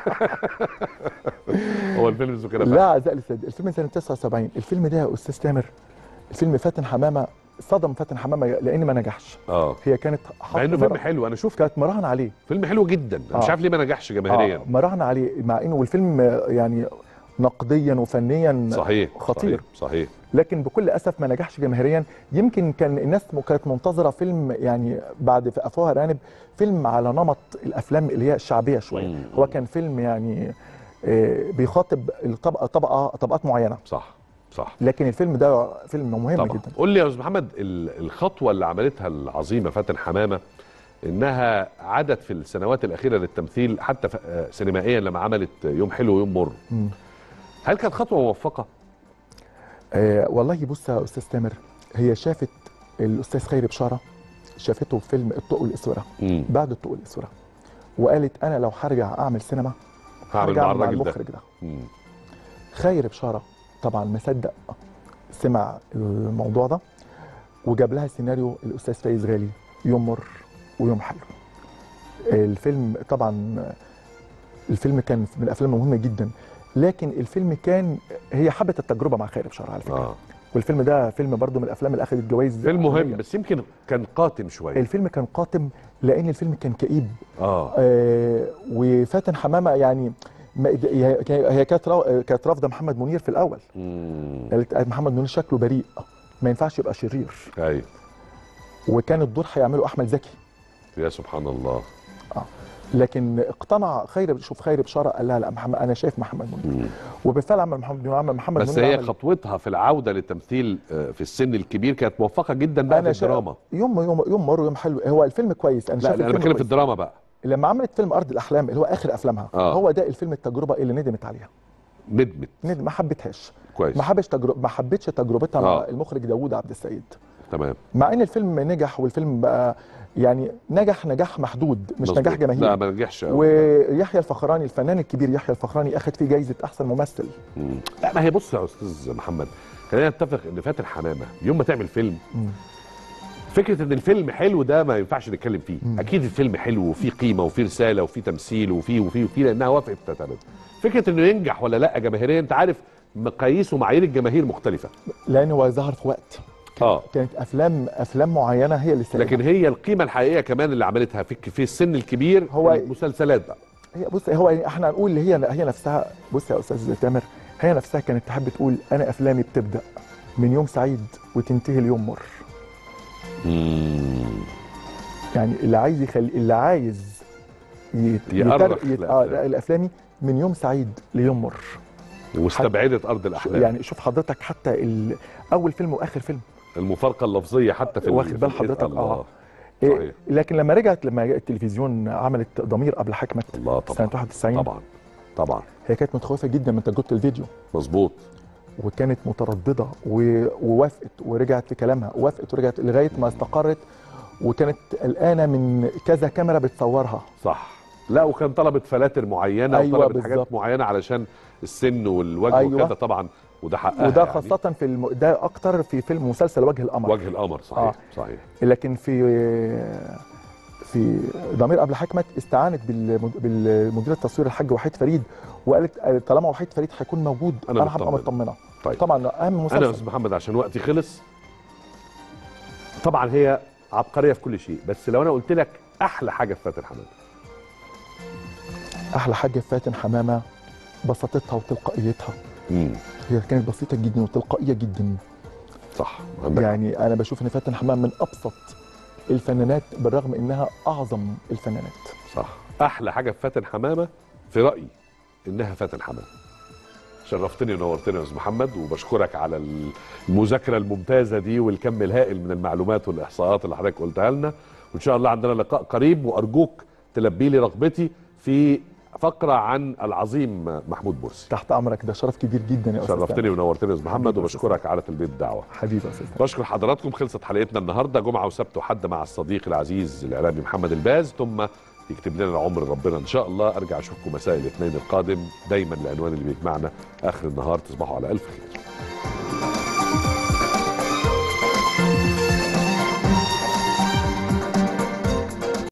هو الفيلم اسمه كده. لا عزاء للسيدات، الفيلم سنه تسعة وسبعين. الفيلم ده يا استاذ تامر الفيلم فاتن حمامه صدم فاتن حمامه لان ما نجحش. اه هي كانت مع انه فيلم حلو، انا شفت كانت مراهنه عليه. فيلم حلو جدا. آه. مش عارف ليه ما نجحش جماهيريا. آه. مراهنه عليه مع انه الفيلم يعني نقديا وفنيا صحيح خطير. صحيح صحيح. لكن بكل اسف ما نجحش جماهيريا. يمكن كان الناس كانت منتظره فيلم يعني بعد في افواه ارانب فيلم على نمط الافلام اللي هي الشعبيه شويه. مم. هو كان فيلم يعني بيخاطب الطبقه طبقه طبقات معينه. صح صح. لكن الفيلم ده فيلم مهم طبعا. جدا. قول لي يا استاذ محمد، الخطوه اللي عملتها العظيمه فاتن حمامه انها عادت في السنوات الاخيره للتمثيل حتى سينمائيا لما عملت يوم حلو ويوم مر. م. هل كانت خطوه موفقه؟ آه والله بص يا استاذ تامر، هي شافت الاستاذ خيري بشاره، شافته في فيلم الطوق والاسوره بعد الطوق والاسوره، وقالت انا لو هرجع اعمل سينما هعمل هرجع مع مع الراجل المخرج ده, ده. ده. خير بشاره طبعا مصدق سمع الموضوع ده وجاب لها سيناريو الاستاذ فايز غالي، يوم مر ويوم حلو. الفيلم طبعا الفيلم كان من الافلام المهمه جدا، لكن الفيلم كان هي حبت التجربه مع خير بشاره على فكره. آه. والفيلم ده فيلم برضو من الافلام اللي اخذت جوائز. فيلم مهم بس يمكن كان قاتم شويه. الفيلم كان قاتم لان الفيلم كان كئيب. اه, آه وفاتن حمامه يعني هي كانت كانت رافضه محمد منير في الاول. قالت محمد منير شكله بريء ما ينفعش يبقى شرير. ايوه. وكان الدور هيعمله احمد زكي. يا سبحان الله. اه لكن اقتنع خير شوف خير بشاره قال لها لا محمد انا شايف محمد منير. وبالفعل عمل محمد منير عمل محمد بس منير هي خطوتها في العوده للتمثيل في السن الكبير كانت موفقه جدا بقى في الدراما. يوم يوم يوم مر ويوم حلو هو الفيلم كويس. انا شايف انا بتكلم في الدراما بقى. لما عملت فيلم ارض الاحلام اللي هو اخر افلامها آه. هو ده الفيلم التجربه اللي ندمت عليها. ندمت ندم ما حبتهاش. كويس. ما حبش تجربه ما حبتش تجربتها آه. مع المخرج داوود عبد السيد. تمام. مع ان الفيلم نجح والفيلم بقى يعني نجح نجاح محدود مش نجاح جماهيري. لا ما نجحش. ويحيى الفخراني الفنان الكبير يحيى الفخراني اخذ فيه جايزه احسن ممثل. مم. لا ما هي بص يا استاذ محمد خلينا نتفق ان فاتن حمامه يوم ما تعمل فيلم مم. فكره ان الفيلم حلو ده ما ينفعش نتكلم فيه. مم. اكيد الفيلم حلو وفيه قيمه وفيه رساله وفيه تمثيل وفيه وفيه وفيه لانها وافقت تعتمد. فكره انه ينجح ولا لا جماهيريا انت عارف مقاييس ومعايير الجماهير مختلفه. لانه هو ظهر في وقت اه كانت افلام افلام معينه هي اللي ساعدها. لكن هي القيمه الحقيقيه كمان اللي عملتها في في السن الكبير هو المسلسلات بقى. هي بص هو احنا هنقول اللي هي هي نفسها بص يا استاذ تامر هي نفسها كانت تحب تقول انا افلامي بتبدا من يوم سعيد وتنتهي ليوم مر. امم يعني اللي عايز يخلي اللي عايز يت... يتر... يت... آه الافلامي من يوم سعيد ليوم مر. واستبعدت ارض الاحلام. يعني شوف حضرتك حتى ال... اول فيلم واخر فيلم المفارقه اللفظيه حتى في واخد بال حضرتك اه إيه لكن لما رجعت لما جاء التلفزيون عملت ضمير قبل حكمه الله طبعا سنه واحد وتسعين طبعا طبعا هي كانت متخوفه جدا من تجربه الفيديو. مظبوط. وكانت متردده و... ووافقت ورجعت في كلامها ووافقت ورجعت لغايه ما استقرت وكانت قلقانه من كذا كاميرا بتصورها. صح. لا وكان طلبت فلاتر معينه أيوة وطلبت بالزبط. حاجات معينه علشان السن والوجه أيوة. وكذا طبعا وده حقها وده يعني. خاصه في الم... ده اكتر في فيلم مسلسل وجه القمر. وجه القمر صحيح آه. صحيح. لكن في في ضمير قبل حكمه استعانت بال... بالمدير التصوير الحاج وحيد فريد وقالت طالما وحيد فريد هيكون موجود انا, أنا هبقى مطمنه. طيب. طبعا اهم مسلسل. انا يا استاذ محمد عشان وقتي خلص طبعا هي عبقريه في كل شيء بس لو انا قلت لك احلى حاجه في فاتن حمامه. احلى حاجه في فاتن حمامه بساطتها وتلقائيتها. امم هي كانت بسيطه جدا وتلقائيه جدا. صح. يعني انا بشوف ان فاتن حمامه من ابسط الفنانات بالرغم انها اعظم الفنانات. صح. احلى حاجه في فاتن حمامه في رايي انها فاتن حمامه. شرفتني ونورتني يا استاذ محمد وبشكرك على المذاكره الممتازه دي والكم الهائل من المعلومات والاحصاءات اللي حضرتك قلتها لنا وان شاء الله عندنا لقاء قريب وارجوك تلبي لي رغبتي في فقره عن العظيم محمود مرسي. تحت امرك ده شرف كبير جدا يا استاذ. شرفتني ونورتني يا استاذ محمد وبشكرك على تلبيه الدعوه. حبيبي يا استاذ. بشكر حضراتكم. خلصت حلقتنا النهارده جمعه وسبت وحد مع الصديق العزيز الاعلامي محمد الباز ثم يكتب لنا العمر ربنا ان شاء الله. ارجع اشوفكم مساء الاثنين القادم دايما العنوان اللي بيجمعنا اخر النهار. تصبحوا على الف خير.